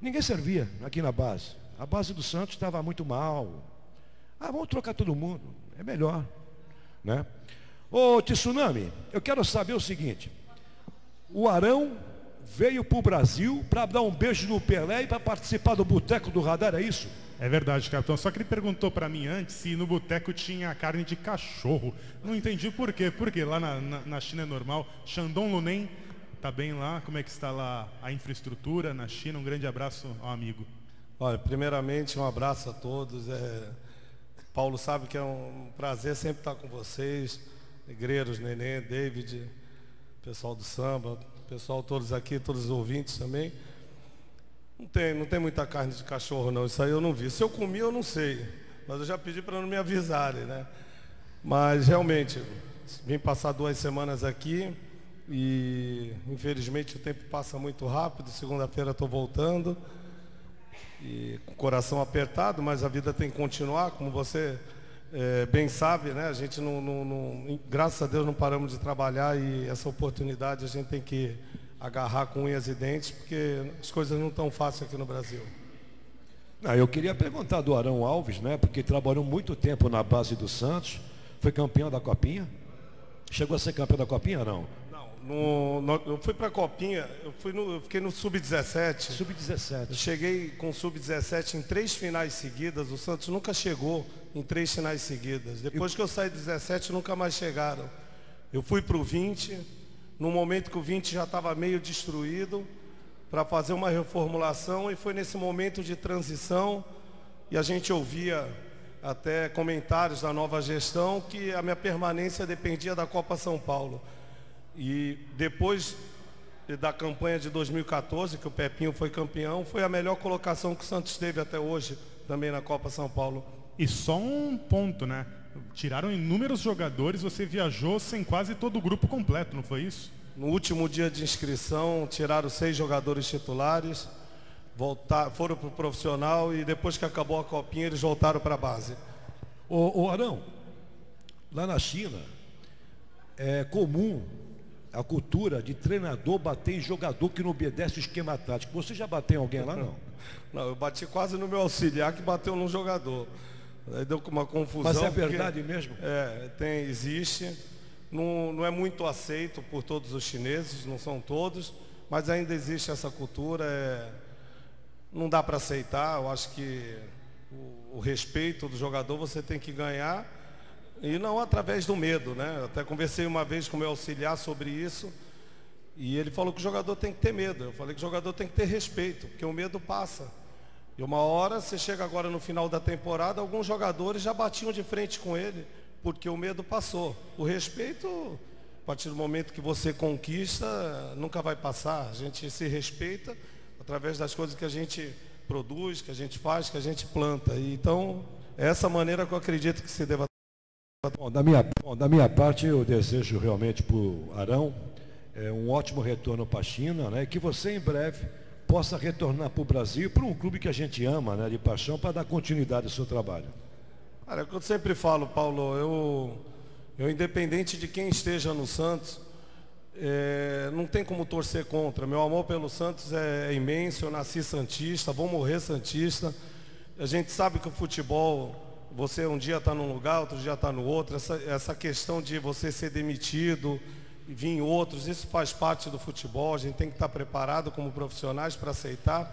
S2: ninguém servia aqui na base. A base do Santos estava muito mal. Ah, vamos trocar todo mundo, é melhor, né? Ô Tsunami, eu quero saber o seguinte: o Arão veio para o Brasil para dar um beijo no Pelé e para participar do Boteco do Radar, é isso?
S7: É verdade, capitão. Só que ele perguntou para mim antes se no boteco tinha carne de cachorro. Não entendi por quê. Porque lá na, na, na China é normal. Shandong Luneng está bem lá. Como é que está lá a infraestrutura na China? Um grande abraço ao amigo.
S9: Olha, primeiramente um abraço a todos. É... Paulo sabe que é um prazer sempre estar com vocês. Negreiros, Nenê, David, pessoal do samba, pessoal todos aqui, todos os ouvintes também. Não tem, não tem muita carne de cachorro não, isso aí eu não vi. Se eu comi eu não sei, mas eu já pedi para não me avisarem, né? Mas realmente, vim passar duas semanas aqui e infelizmente o tempo passa muito rápido. Segunda-feira estou voltando e com o coração apertado, mas a vida tem que continuar, como você é, bem sabe, né? A gente não, não, não, graças a Deus não paramos de trabalhar e essa oportunidade a gente tem que agarrar com unhas e dentes, porque as coisas não estão fáceis aqui no Brasil.
S2: Ah, eu queria perguntar do Arão Alves, né? Porque trabalhou muito tempo na base do Santos, foi campeão da Copinha. Chegou a ser campeão da Copinha, não?
S9: Não, no, no, eu fui para a Copinha, eu, fui no, eu fiquei no sub dezessete.
S2: sub dezessete.
S9: Cheguei com o sub dezessete em três finais seguidas. O Santos nunca chegou em três finais seguidas. Depois eu... que eu saí de dezessete, nunca mais chegaram. Eu fui para o vinte. No momento que o vinte já estava meio destruído, para fazer uma reformulação, e foi nesse momento de transição, e a gente ouvia até comentários da nova gestão, que a minha permanência dependia da Copa São Paulo. E depois da campanha de dois mil e quatorze, que o Pepinho foi campeão, foi a melhor colocação que o Santos teve até hoje, também na Copa São Paulo.
S7: E só um ponto, né? Tiraram inúmeros jogadores, você viajou sem quase todo o grupo completo, não foi isso?
S9: No último dia de inscrição, tiraram seis jogadores titulares, voltar, foram para o profissional e depois que acabou a Copinha, eles voltaram para a base.
S2: Ô, ô Arão, lá na China, é comum a cultura de treinador bater em jogador que não obedece o esquema tático. Você já bateu em alguém lá, não?
S9: Não, eu bati quase no meu auxiliar que bateu num jogador. Aí deu uma confusão.
S2: Mas é verdade porque, mesmo?
S9: É, tem, existe. Não, não é muito aceito por todos os chineses, não são todos, mas ainda existe essa cultura. É, não dá para aceitar. Eu acho que o, o respeito do jogador você tem que ganhar e não através do medo, né? Eu até conversei uma vez com o meu auxiliar sobre isso e ele falou que o jogador tem que ter medo. Eu falei que o jogador tem que ter respeito, porque o medo passa. E uma hora, você chega agora no final da temporada, alguns jogadores já batiam de frente com ele, porque o medo passou. O respeito, a partir do momento que você conquista, nunca vai passar. A gente se respeita através das coisas que a gente produz, que a gente faz, que a gente planta. E, então, é essa maneira que eu acredito que se deva.
S2: Bom, da minha, bom, da minha parte, eu desejo realmente para o Arão é, um ótimo retorno para a China, né? Que você em breve possa retornar para o Brasil, para um clube que a gente ama, né, de paixão, para dar continuidade ao seu trabalho.
S9: Cara, é o que eu sempre falo, Paulo, eu, eu independente de quem esteja no Santos, é, não tem como torcer contra. Meu amor pelo Santos é, é imenso, eu nasci santista, vou morrer santista. A gente sabe que o futebol, você um dia está num lugar, outro dia está no outro, essa, essa questão de você ser demitido, vir outros, isso faz parte do futebol, a gente tem que estar preparado como profissionais para aceitar.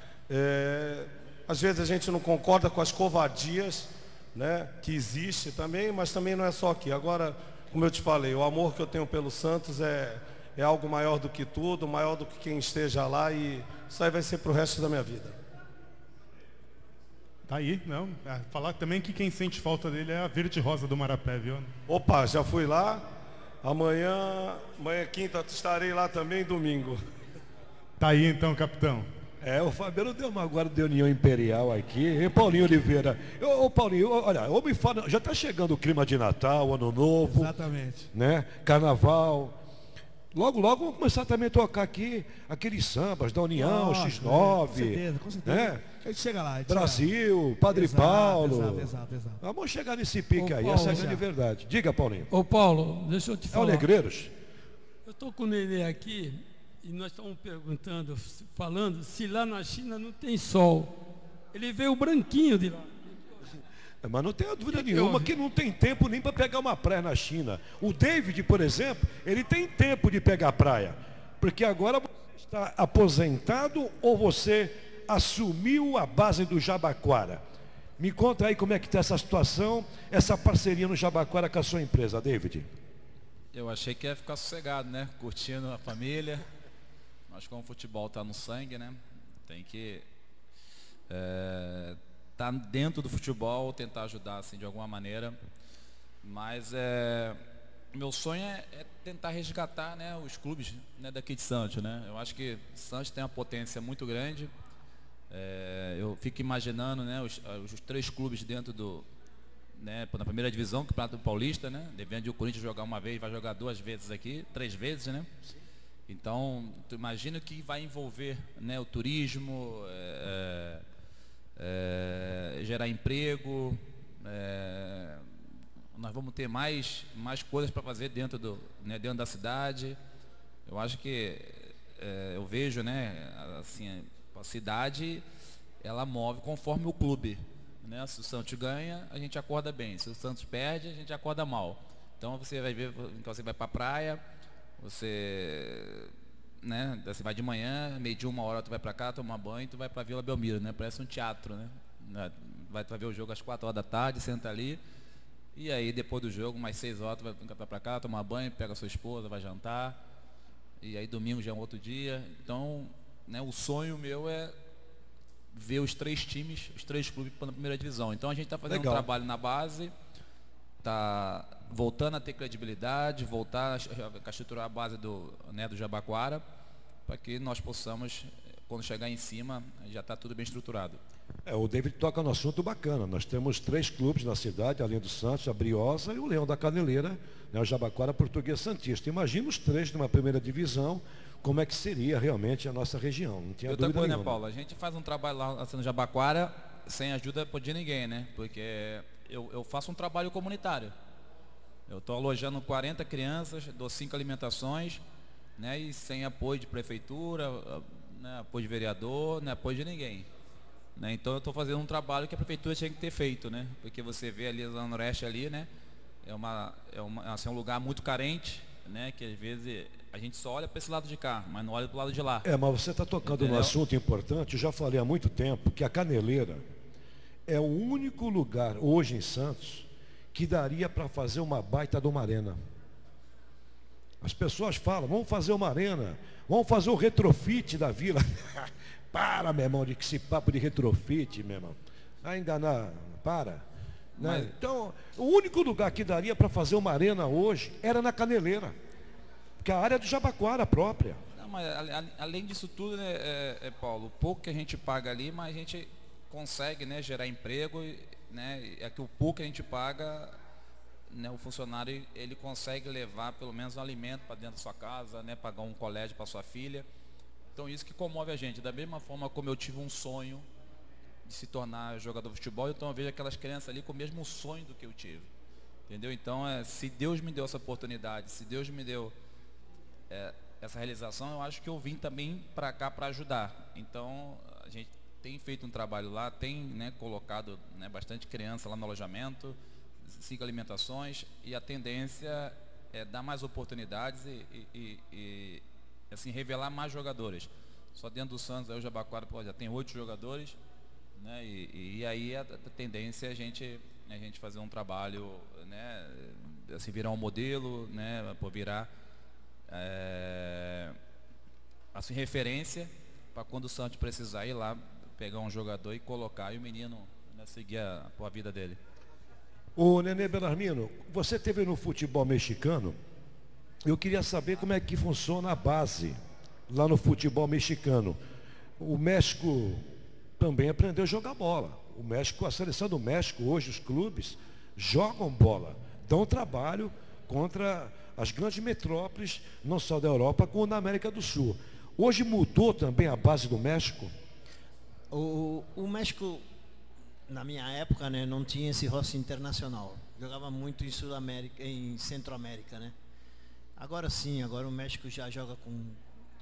S9: É, às vezes a gente não concorda com as covardias, né, que existe também, mas também não é só aqui. Agora, como eu te falei, o amor que eu tenho pelo Santos é, é algo maior do que tudo, maior do que quem esteja lá, e isso aí vai ser para o resto da minha vida.
S7: Tá aí, não. É, falar também que quem sente falta dele é a Verde Rosa do Marapé, viu?
S9: Opa, já fui lá. Amanhã, amanhã quinta, estarei lá também, domingo.
S7: Tá aí então, capitão.
S2: É, o Fabiano deu uma guarda de União Imperial aqui. E Paulinho Oliveira. Ô, ô Paulinho, olha, ô, me fala, já está chegando o clima de Natal, Ano Novo.
S1: Exatamente.
S2: Né? Carnaval. Logo, logo vamos começar também a tocar aqui aqueles sambas da União, oh, X nove.
S1: Com certeza, com certeza.
S2: Né?
S1: A gente chega lá. A gente
S2: Brasil,
S1: chega lá.
S2: Padre
S1: Exato,
S2: Paulo.
S1: Exato, exato, exato.
S2: Vamos chegar nesse pique
S5: Ô,
S2: aí,
S5: Paulo,
S2: essa é a
S5: já.
S2: grande verdade. Diga, Paulinho.
S5: Ô Paulo, deixa eu te
S2: É o
S5: falar.
S2: Negreiros?
S5: Eu estou com o Nenê aqui e nós estamos perguntando, falando, se lá na China não tem sol. Ele veio branquinho de lá.
S2: Mas não tem dúvida
S5: que
S2: nenhuma
S5: que
S2: que não tem tempo nem para pegar uma praia na China. O David, por exemplo, ele tem tempo de pegar praia. Porque agora você está aposentado ou você assumiu a base do Jabaquara? Me conta aí como é que está essa situação, essa parceria no Jabaquara com a sua empresa, David.
S3: Eu achei que ia ficar sossegado, né? Curtindo a família. Mas como o futebol está no sangue, né? Tem que é, tá dentro do futebol, tentar ajudar assim de alguma maneira. Mas é, meu sonho é, é tentar resgatar, né, os clubes, né, daqui de Santos, né? Eu acho que Santos tem uma potência muito grande. É, eu fico imaginando, né, os, os três clubes dentro do, né, na primeira divisão, Campeonato Paulista, né? Devendo o Corinthians jogar uma vez, vai jogar duas vezes aqui, três vezes, né? Então, tu imagina que vai envolver, né, o turismo, é, é, gerar emprego, é, nós vamos ter mais, mais coisas para fazer dentro, do, né, dentro da cidade. Eu acho que, é, eu vejo, né, assim, a cidade, ela move conforme o clube, né? Se o Santos ganha, a gente acorda bem. Se o Santos perde, a gente acorda mal. Então você vai ver, então você vai para a praia, você, né, você vai de manhã, meio de uma hora tu vai para cá, tomar banho, tu vai para Vila Belmiro, né? Parece um teatro, né? Vai, tu vai ver o jogo às quatro horas da tarde, senta ali, e aí depois do jogo, mais seis horas, tu vai para cá, tomar banho, pega a sua esposa, vai jantar, e aí domingo já é um outro dia. Então, né, o sonho meu é ver os três times, os três clubes na primeira divisão. Então a gente está fazendo Legal. um trabalho na base, está voltando a ter credibilidade, voltar a estruturar a base do, né, do Jabaquara, para que nós possamos, quando chegar em cima, já está tudo bem estruturado.
S2: É, o David toca no assunto bacana. Nós temos três clubes na cidade, além do Santos, a Briosa e o Leão da Caneleira, né, o Jabaquara Português Santista. Imagina os três numa primeira divisão, como é que seria realmente a nossa região. Não tinha
S3: Outra
S2: dúvida
S3: coisa,
S2: nenhuma.
S3: né, Paulo? A gente faz um trabalho lá assim, no Jabaquara sem ajuda de ninguém, né? Porque eu, eu faço um trabalho comunitário. Eu estou alojando quarenta crianças, dou cinco alimentações, né? E sem apoio de prefeitura, né, apoio de vereador, né, apoio de ninguém. Né? Então eu estou fazendo um trabalho que a prefeitura tinha que ter feito, né? Porque você vê ali na Noroeste ali, né? É, uma, é, uma, assim, um lugar muito carente, né? Que às vezes a gente só olha para esse lado de cá, mas não olha para o lado de lá.
S2: É, mas você está tocando Entendeu? num assunto importante. Eu já falei há muito tempo que a Caneleira é o único lugar hoje em Santos que daria para fazer uma baita de uma arena. As pessoas falam, vamos fazer uma arena, vamos fazer o retrofit da vila. Para, meu irmão, de que esse papo de retrofit, meu irmão. Vai enganar, para. Né? Mas... Então, o único lugar que daria para fazer uma arena hoje era na Caneleira. Que a área do Jabaquara própria.
S3: Não, mas além disso tudo, né, é, é, Paulo, o pouco que a gente paga ali, mas a gente consegue, né, gerar emprego, né, é que o pouco que a gente paga, né, o funcionário ele consegue levar pelo menos um alimento para dentro da sua casa, né, pagar um colégio para sua filha. Então isso que comove a gente. Da mesma forma como eu tive um sonho de se tornar jogador de futebol, então eu vejo aquelas crianças ali com o mesmo sonho do que eu tive. Entendeu? Então, é, se Deus me deu essa oportunidade, se Deus me deu É, essa realização, eu acho que eu vim também para cá para ajudar. Então a gente tem feito um trabalho lá, tem, né, colocado, né, bastante criança lá no alojamento, cinco alimentações, e a tendência é dar mais oportunidades e, e, e assim, revelar mais jogadores. Só dentro do Santos, aí o Jabaquara pô, já tem oito jogadores, né, e, e aí a, a tendência é a gente, a gente fazer um trabalho, né, assim, virar um modelo, né, por virar É, assim, referência para quando o Santos precisar ir lá pegar um jogador e colocar e o menino, né, seguir a, a vida dele.
S2: Ô Nenê Belarmino, você teve no futebol mexicano. Eu queria saber como é que funciona a base lá no futebol mexicano. O México também aprendeu a jogar bola. O México, a seleção do México hoje, os clubes jogam bola, dão trabalho contra as grandes metrópoles, não só da Europa, como da América do Sul. Hoje mudou também a base do México?
S4: O, o México, na minha época, né, não tinha esse roster internacional. Jogava muito em Sul-América, em Centro-América, né? Agora sim, agora o México já joga com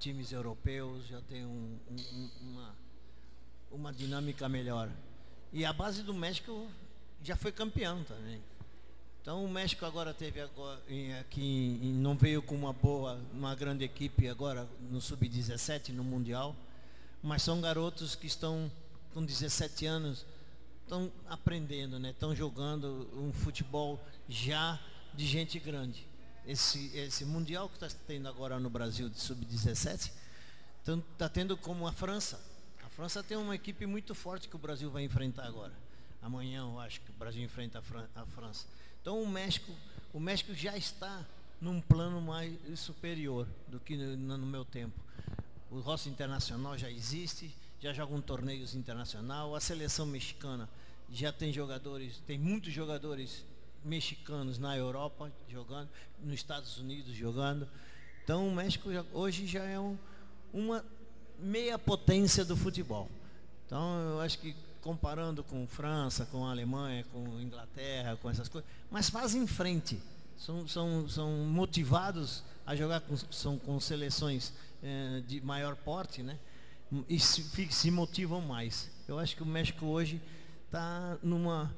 S4: times europeus, já tem um, um, uma, uma dinâmica melhor. E a base do México já foi campeão também. Então o México agora teve agora, aqui, não veio com uma boa, uma grande equipe agora no sub dezessete no Mundial, mas são garotos que estão com dezessete anos, estão aprendendo, né? Estão jogando um futebol já de gente grande. Esse, esse Mundial que está tendo agora no Brasil de sub dezessete, está tendo como a França. A França tem uma equipe muito forte que o Brasil vai enfrentar agora. Amanhã eu acho que o Brasil enfrenta a, Fran a França. Então o México, o México já está num plano mais superior do que no, no meu tempo. O Rossi Internacional já existe, já jogam torneios internacionais. A seleção mexicana já tem jogadores, tem muitos jogadores mexicanos na Europa jogando, nos Estados Unidos jogando. Então o México já, hoje já é um, uma meia potência do futebol. Então eu acho que comparando com França, com a Alemanha, com a Inglaterra, com essas coisas, mas fazem frente, são, são, são motivados a jogar com, são, com seleções eh, de maior porte, né? E se, se motivam mais. Eu acho que o México hoje está numa,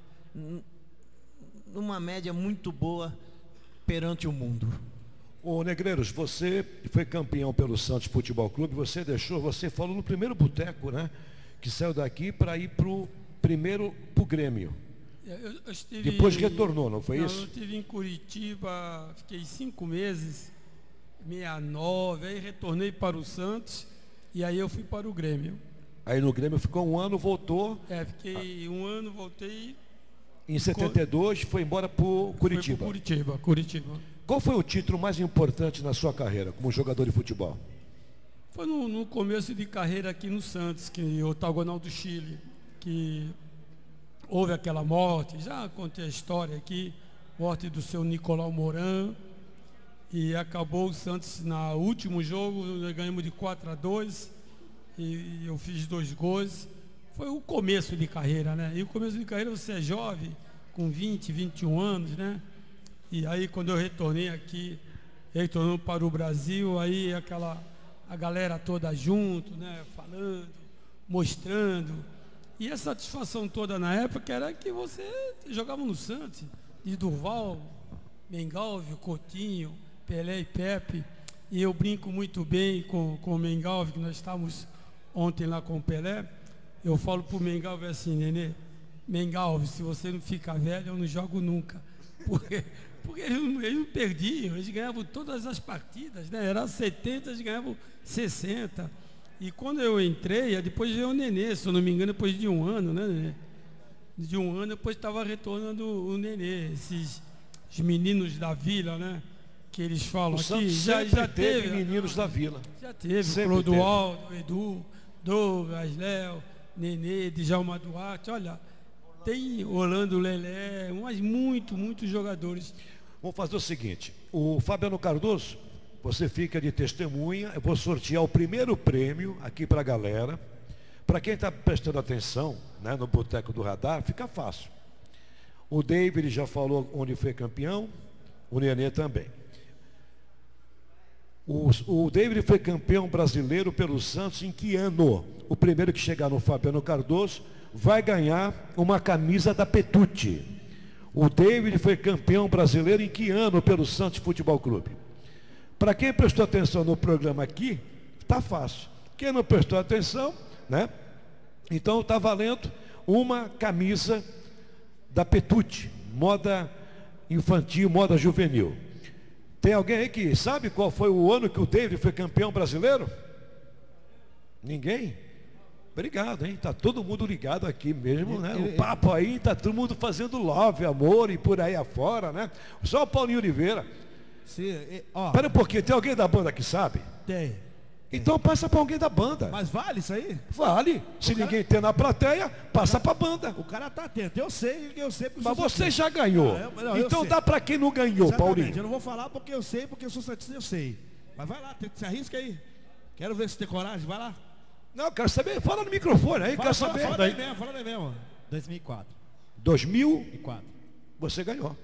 S4: numa média muito boa perante o mundo.
S2: Ô Negreiros, você foi campeão pelo Santos Futebol Clube, você deixou, você falou no primeiro boteco, né? Que saiu daqui para ir para o primeiro para o Grêmio.
S5: Eu, eu estive,
S2: Depois retornou, não foi
S5: não,
S2: isso?
S5: Eu estive em Curitiba, fiquei cinco meses, sessenta e nove, aí retornei para o Santos e aí eu fui para o Grêmio.
S2: Aí no Grêmio ficou um ano, voltou.
S5: É, fiquei um ano, voltei.
S2: Em setenta e dois foi embora para o Curitiba.
S5: Foi Curitiba, Curitiba.
S2: Qual foi o título mais importante na sua carreira como jogador de futebol?
S5: Foi no, no começo de carreira aqui no Santos, que o Octagonal do Chile, que houve aquela morte, já contei a história aqui, morte do seu Nicolau Moran, e acabou o Santos no último jogo, nós ganhamos de quatro a dois, e eu fiz dois gols. Foi o começo de carreira, né? E o começo de carreira você é jovem, com vinte, vinte e um anos, né? E aí quando eu retornei aqui, retornando para o Brasil, aí aquela... a galera toda junto, né, falando, mostrando. E a satisfação toda na época era que você jogava no Santos, de Durval, Mengalvio, Coutinho, Pelé e Pepe. E eu brinco muito bem com, com o Mengalvio, que nós estávamos ontem lá com o Pelé. Eu falo para o Mengalvio assim, Nenê, Mengalvio, se você não ficar velho, eu não jogo nunca. Porque... Porque eles não, eles não perdiam, eles ganhavam todas as partidas, né? Era setenta, eles ganhavam sessenta. E quando eu entrei, depois veio o Nenê, se eu não me engano, depois de um ano, né, Nenê? De um ano, depois estava retornando o Nenê, esses os meninos da vila, né? Que eles falam
S2: o
S5: aqui. Já, já teve, teve
S2: meninos da vila.
S5: Já teve,
S2: sempre
S5: Clodoaldo, Edu, Douglas, Léo, Nenê, Djalma Duarte, olha, tem Orlando Lelé, mas muito, muitos jogadores.
S2: Vamos fazer o seguinte, o Fabiano Cardoso, você fica de testemunha, eu vou sortear o primeiro prêmio aqui para a galera. Para quem está prestando atenção, né, no Boteco do Radar, fica fácil. O David já falou onde foi campeão, o Nenê também. O, o David foi campeão brasileiro pelo Santos em que ano? O primeiro que chegar no Fabiano Cardoso vai ganhar uma camisa da Petute. O David foi campeão brasileiro em que ano pelo Santos Futebol Clube? Para quem prestou atenção no programa aqui, está fácil. Quem não prestou atenção, né? Então está valendo uma camisa da Petute, moda infantil, moda juvenil. Tem alguém aí que sabe qual foi o ano que o David foi campeão brasileiro? Ninguém? Obrigado, hein? Tá todo mundo ligado aqui mesmo, né? O papo aí, tá todo mundo fazendo love, amor e por aí afora, né? Só o Paulinho Oliveira.
S1: Sim, ó.
S2: Espera um pouquinho, tem alguém da banda que sabe?
S1: Tem.
S2: Então passa para alguém da banda.
S1: Mas vale isso aí?
S2: Vale. Se
S1: cara...
S2: ninguém tem na plateia, passa para a banda.
S1: O cara tá atento. Eu sei, eu sei.
S2: Mas você já ganhou.
S1: Não, eu, não,
S2: então dá para quem não ganhou,
S1: exatamente.
S2: Paulinho.
S1: Eu não vou falar porque eu sei, porque eu sou santista, eu sei. Mas vai lá, se arrisca aí. Quero ver se tem coragem, vai lá.
S2: Não, quero saber, fala no microfone aí,
S1: fala,
S2: quero
S1: fala,
S2: saber.
S1: Fala daí mesmo, fala daí mesmo. dois mil e quatro.
S2: dois mil
S1: e quatro.
S2: Você ganhou.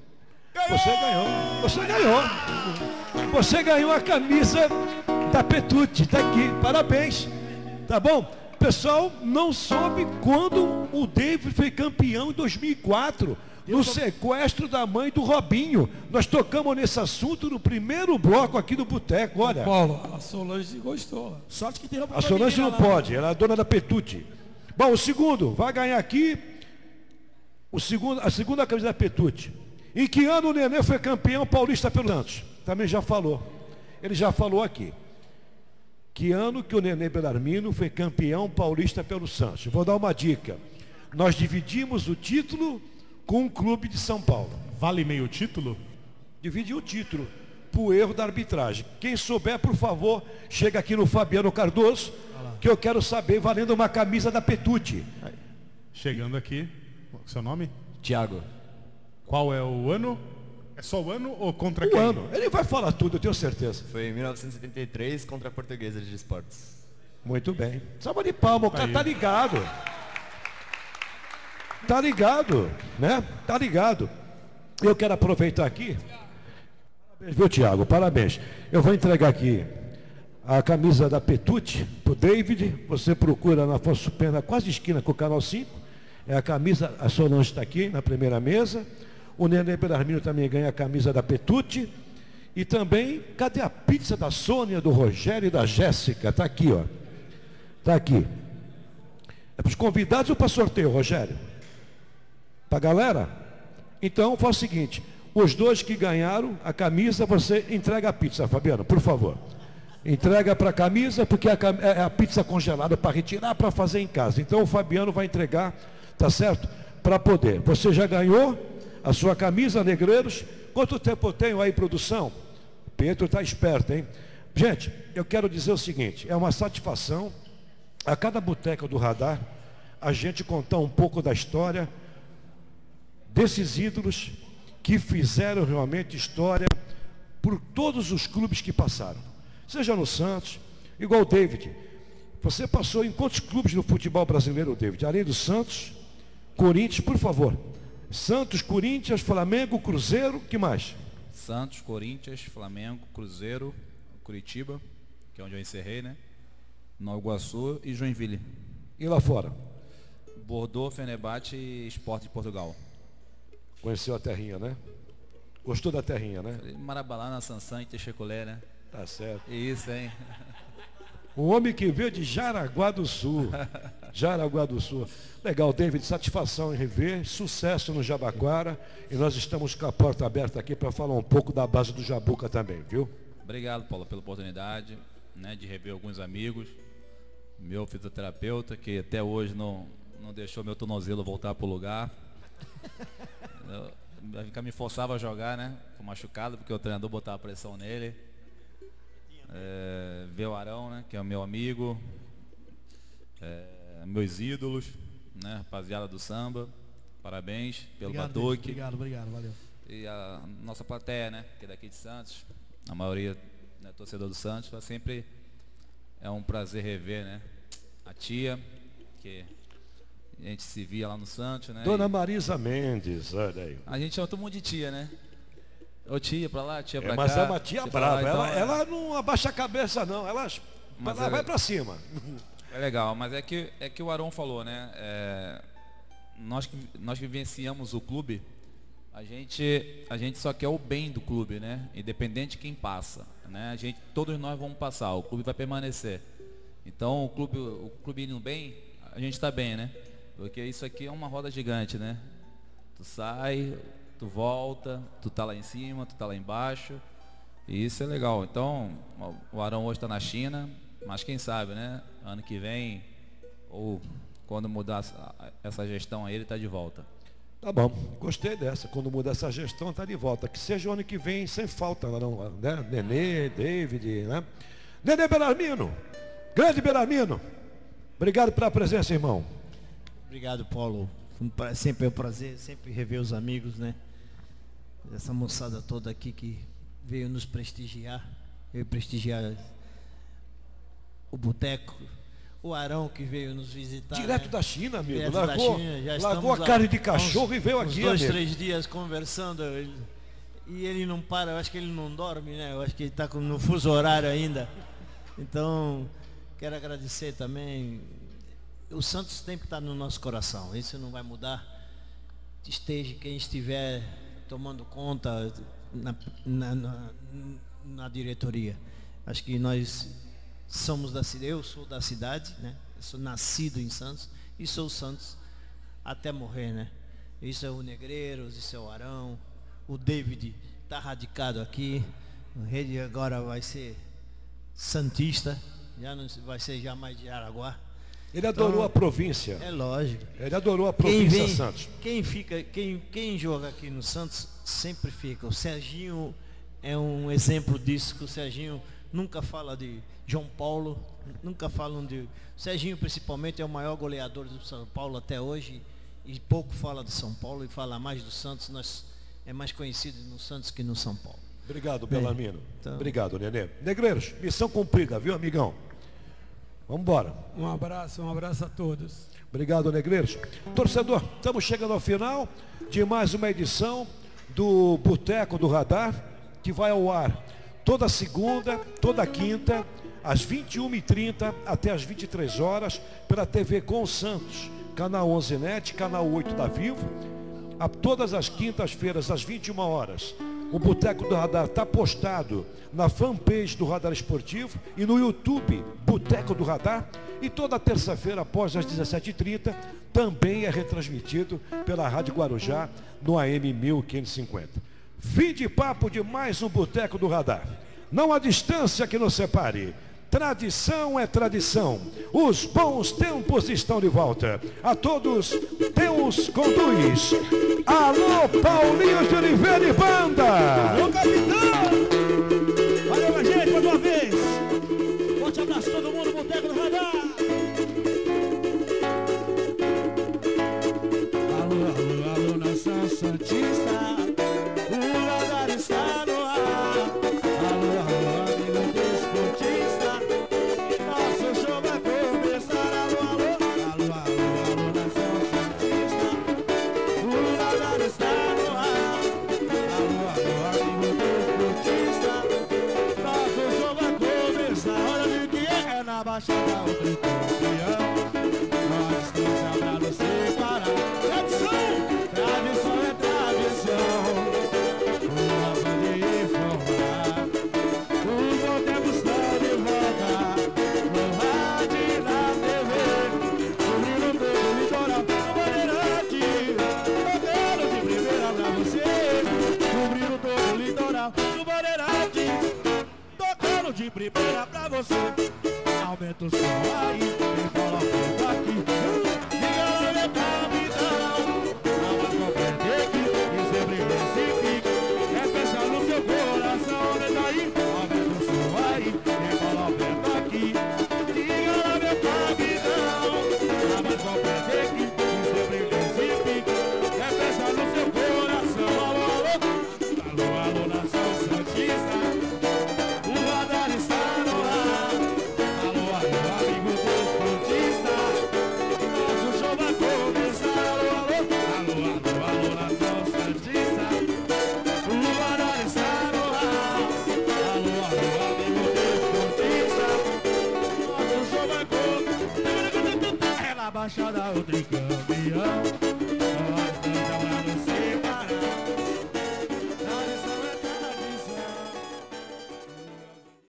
S2: Você ganhou. Você ganhou. Você ganhou a camisa da Petute. Tá aqui. Parabéns. Tá bom? O pessoal não soube quando o David foi campeão em dois mil e quatro. No sequestro da mãe do Robinho. Nós tocamos nesse assunto no primeiro bloco aqui do Boteco, olha.
S5: Paulo, a Solange gostou.
S1: Sorte que tem roupa
S2: A Solange não
S1: lá,
S2: pode, ela é a dona da Petute. Bom, o segundo, vai ganhar aqui o segundo, a segunda camisa da Petute. Em que ano o Nenê foi campeão paulista pelo Santos? Também já falou. Ele já falou aqui. Que ano que o Nenê Belarmino foi campeão paulista pelo Santos? Vou dar uma dica. Nós dividimos o título com o clube de São Paulo.
S7: Vale meio título?
S2: Dividi o título por erro da arbitragem. Quem souber, por favor, chega aqui no Fabiano Cardoso, que eu quero saber, valendo uma camisa da Petute.
S7: Chegando aqui, seu nome?
S10: Tiago.
S7: Qual é o ano? É só o ano ou contra
S2: O
S7: quem?
S2: ano. Ele vai falar tudo, eu tenho certeza.
S10: Foi em mil novecentos e setenta e três contra a Portuguesa de Esportes.
S2: Muito bem. Salva de palma, o cara
S7: Aí.
S2: tá ligado. Tá ligado, né? Tá ligado. Eu quero aproveitar aqui. Parabéns, viu, Tiago? Parabéns. Eu vou entregar aqui a camisa da Petute pro David. Você procura na Afonso Pena, quase esquina com o Canal cinco. É a camisa, a Solange está aqui na primeira mesa. O Nenê Belarmino também ganha a camisa da Petute. E também, cadê a pizza da Sônia, do Rogério e da Jéssica? Está aqui, ó. Está aqui. É para os convidados ou para sorteio, Rogério? Para a galera? Então, faz o seguinte. Os dois que ganharam a camisa, você entrega a pizza, Fabiano, por favor. Entrega para a camisa, porque é a pizza congelada para retirar, para fazer em casa. Então, o Fabiano vai entregar, tá certo? Para poder. Você já ganhou a sua camisa, Negreiros. Quanto tempo eu tenho aí, produção? Pedro está esperto, hein? Gente, eu quero dizer o seguinte, é uma satisfação a cada boteca do Radar a gente contar um pouco da história desses ídolos que fizeram realmente história por todos os clubes que passaram. Seja no Santos, igual o David. Você passou em quantos clubes no futebol brasileiro, David? Além do Santos, Corinthians, por favor. Santos, Corinthians, Flamengo, Cruzeiro, que mais?
S3: Santos, Corinthians, Flamengo, Cruzeiro, Curitiba, que é onde eu encerrei, né? Nova Iguaçu e Joinville.
S2: E lá fora?
S3: Bordeaux, Fenerbahçe e Sport de Portugal.
S2: Conheceu a terrinha, né? Gostou da terrinha, né?
S3: Marabalá, na Sansã e Texecolé, né?
S2: Tá certo.
S3: Isso, hein?
S2: Um homem que veio de Jaraguá do Sul. Jaraguá do Sul. Legal, David, satisfação em rever, sucesso no Jabaquara. E nós estamos com a porta aberta aqui para falar um pouco da base do Jabuca também, viu?
S3: Obrigado, Paulo, pela oportunidade, né, de rever alguns amigos. Meu fisioterapeuta, que até hoje não, não deixou meu tornozelo voltar para o lugar. Eu, eu me forçava a jogar, né? Tô machucado, porque o treinador botava pressão nele. É, ver o Arão, né, que é o meu amigo, é, meus ídolos, né, rapaziada do samba, parabéns pelo
S1: Obrigado,
S3: Batuque.
S1: obrigado, obrigado, valeu.
S3: E a nossa plateia, né, que é daqui de Santos, a maioria, né, torcedor do Santos, mas sempre é um prazer rever, né, a tia, que a gente se via lá no Santos, né.
S2: Dona
S3: e
S2: Marisa Mendes, olha aí.
S3: a gente chama todo mundo de tia, né. Ô tia pra lá, tia pra
S2: É,
S3: cá.
S2: mas é uma tia
S3: pra lá,
S2: brava,
S3: então,
S2: ela,
S3: é-
S2: ela não abaixa a cabeça não, ela,
S3: Mas
S2: ela
S3: é-
S2: vai para cima.
S3: É legal, mas é que, é que o Arão falou, né? É, nós, que, nós vivenciamos o clube, a gente, a gente só quer o bem do clube, né? Independente de quem passa, né? A gente, todos nós vamos passar, o clube vai permanecer. Então o clube, o clube indo bem, a gente está bem, né? Porque isso aqui é uma roda gigante, né? Tu sai, tu volta, tu tá lá em cima, tu tá lá embaixo. E isso é legal. Então, o Arão hoje está na China, mas quem sabe, né? Ano que vem, ou quando mudar essa gestão aí, ele está de volta.
S2: Tá bom, gostei dessa. Quando mudar essa gestão, tá de volta. Que seja o ano que vem, sem falta, não, né? Nenê, David, né? Nenê Belarmino, grande Belarmino. Obrigado pela presença, irmão.
S4: Obrigado, Paulo. Sempre é um prazer, sempre rever os amigos, né? Essa moçada toda aqui que veio nos prestigiar, veio prestigiar o Boteco, o Arão que veio nos visitar.
S2: Direto
S4: né?
S2: da China, amigo.
S4: Direto
S2: Largou,
S4: da China, já
S2: largou a
S4: estamos
S2: carne
S4: há
S2: de cachorro
S4: uns,
S2: e veio
S4: uns
S2: aqui,
S4: dois,
S2: amigo.
S4: três dias conversando. Ele, e ele não para, eu acho que ele não dorme, né? Eu acho que ele está no fuso horário ainda. Então, quero agradecer também. O Santos tem que estar no nosso coração, isso não vai mudar. Esteja quem estiver tomando conta na, na, na, na diretoria. Acho que nós somos da cidade, eu sou da cidade, né? Eu sou nascido em Santos e sou Santos até morrer, né? Isso é o Negreiros, isso é o Arão, o David está radicado aqui, o Rede agora vai ser santista, já não vai ser jamais de Araguá.
S2: Ele adorou então, a província.
S4: É lógico.
S2: Ele adorou a província
S4: quem vem,
S2: Santos.
S4: Quem fica, quem, quem joga aqui no Santos sempre fica. O Serginho é um exemplo disso, que o Serginho nunca fala de João Paulo, nunca falam de... O Serginho principalmente é o maior goleador do São Paulo até hoje, e pouco fala do São Paulo e fala mais do Santos. Nós é mais conhecido no Santos que no São Paulo.
S2: Obrigado, Belarmino.
S4: Então...
S2: Obrigado, Nenê. Negreiros, missão cumprida, viu, amigão? Vamos embora.
S5: Um abraço, um abraço a todos.
S2: Obrigado, Negreiros. Torcedor, estamos chegando ao final de mais uma edição do Boteco do Radar, que vai ao ar toda segunda, toda quinta, às vinte e uma e trinta até às vinte e três horas, pela T V Com Santos, canal onze net, canal oito da Vivo, a todas as quintas-feiras, às vinte e uma horas. O Boteco do Radar está postado na fanpage do Radar Esportivo e no YouTube, Boteco do Radar. E toda terça-feira, após as dezessete e trinta, também é retransmitido pela Rádio Guarujá, no A M mil quinhentos e cinquenta. Fim de papo de mais um Boteco do Radar. Não há distância que nos separe. Tradição é tradição. Os bons tempos estão de volta. A todos, Deus conduz. Alô, Paulinho de Oliveira e Banda.
S1: Alô, capitão. Valeu, a gente, mais uma vez. Forte abraço a todo mundo, Boteco do Radar. Alô, alô, alô, nação santista. O radar está no ar. Alô, alô, amigo desportista. Nosso show vai começar. Alô, alô, alô, alô, alô, nação santista. O radar está no ar. Alô, alô, amigo desportista. Nosso show vai começar. Olha o que é na Baixada, o tricampeão. Nós estamos pra não separar. Tradição, tradição é tradição. Uma bandeira informar. Os bons tempos estão de volta. No rádio e na T V. Cobrindo todo o litoral. Bandeirante, tocando de primeira pra você. Cobrindo todo o litoral. Bandeirantes, tocando de primeira pra você. Aumenta o som aí, vem colocando aqui. Diga lá, meu capitão. Não vai compreender que isso brilha esse pique. É fechar no seu coração, aumenta aí. Aumenta o som aí, vem colocando aqui. Diga lá, meu capitão. Não vai compreender que isso brilha esse pique. É fechar no seu coração. Alô, alô, alô, alô, nação santista. O radar está no ar. Alô, alô, amigo desportista. Nosso show vai começar. Alô, alô, alô, alô, alô, nação santista. O radar está no ar. Alô, alô, amigo desportista. Nosso show vai começar. É na Baixada o tricampeão. Nós estamos lá no céu.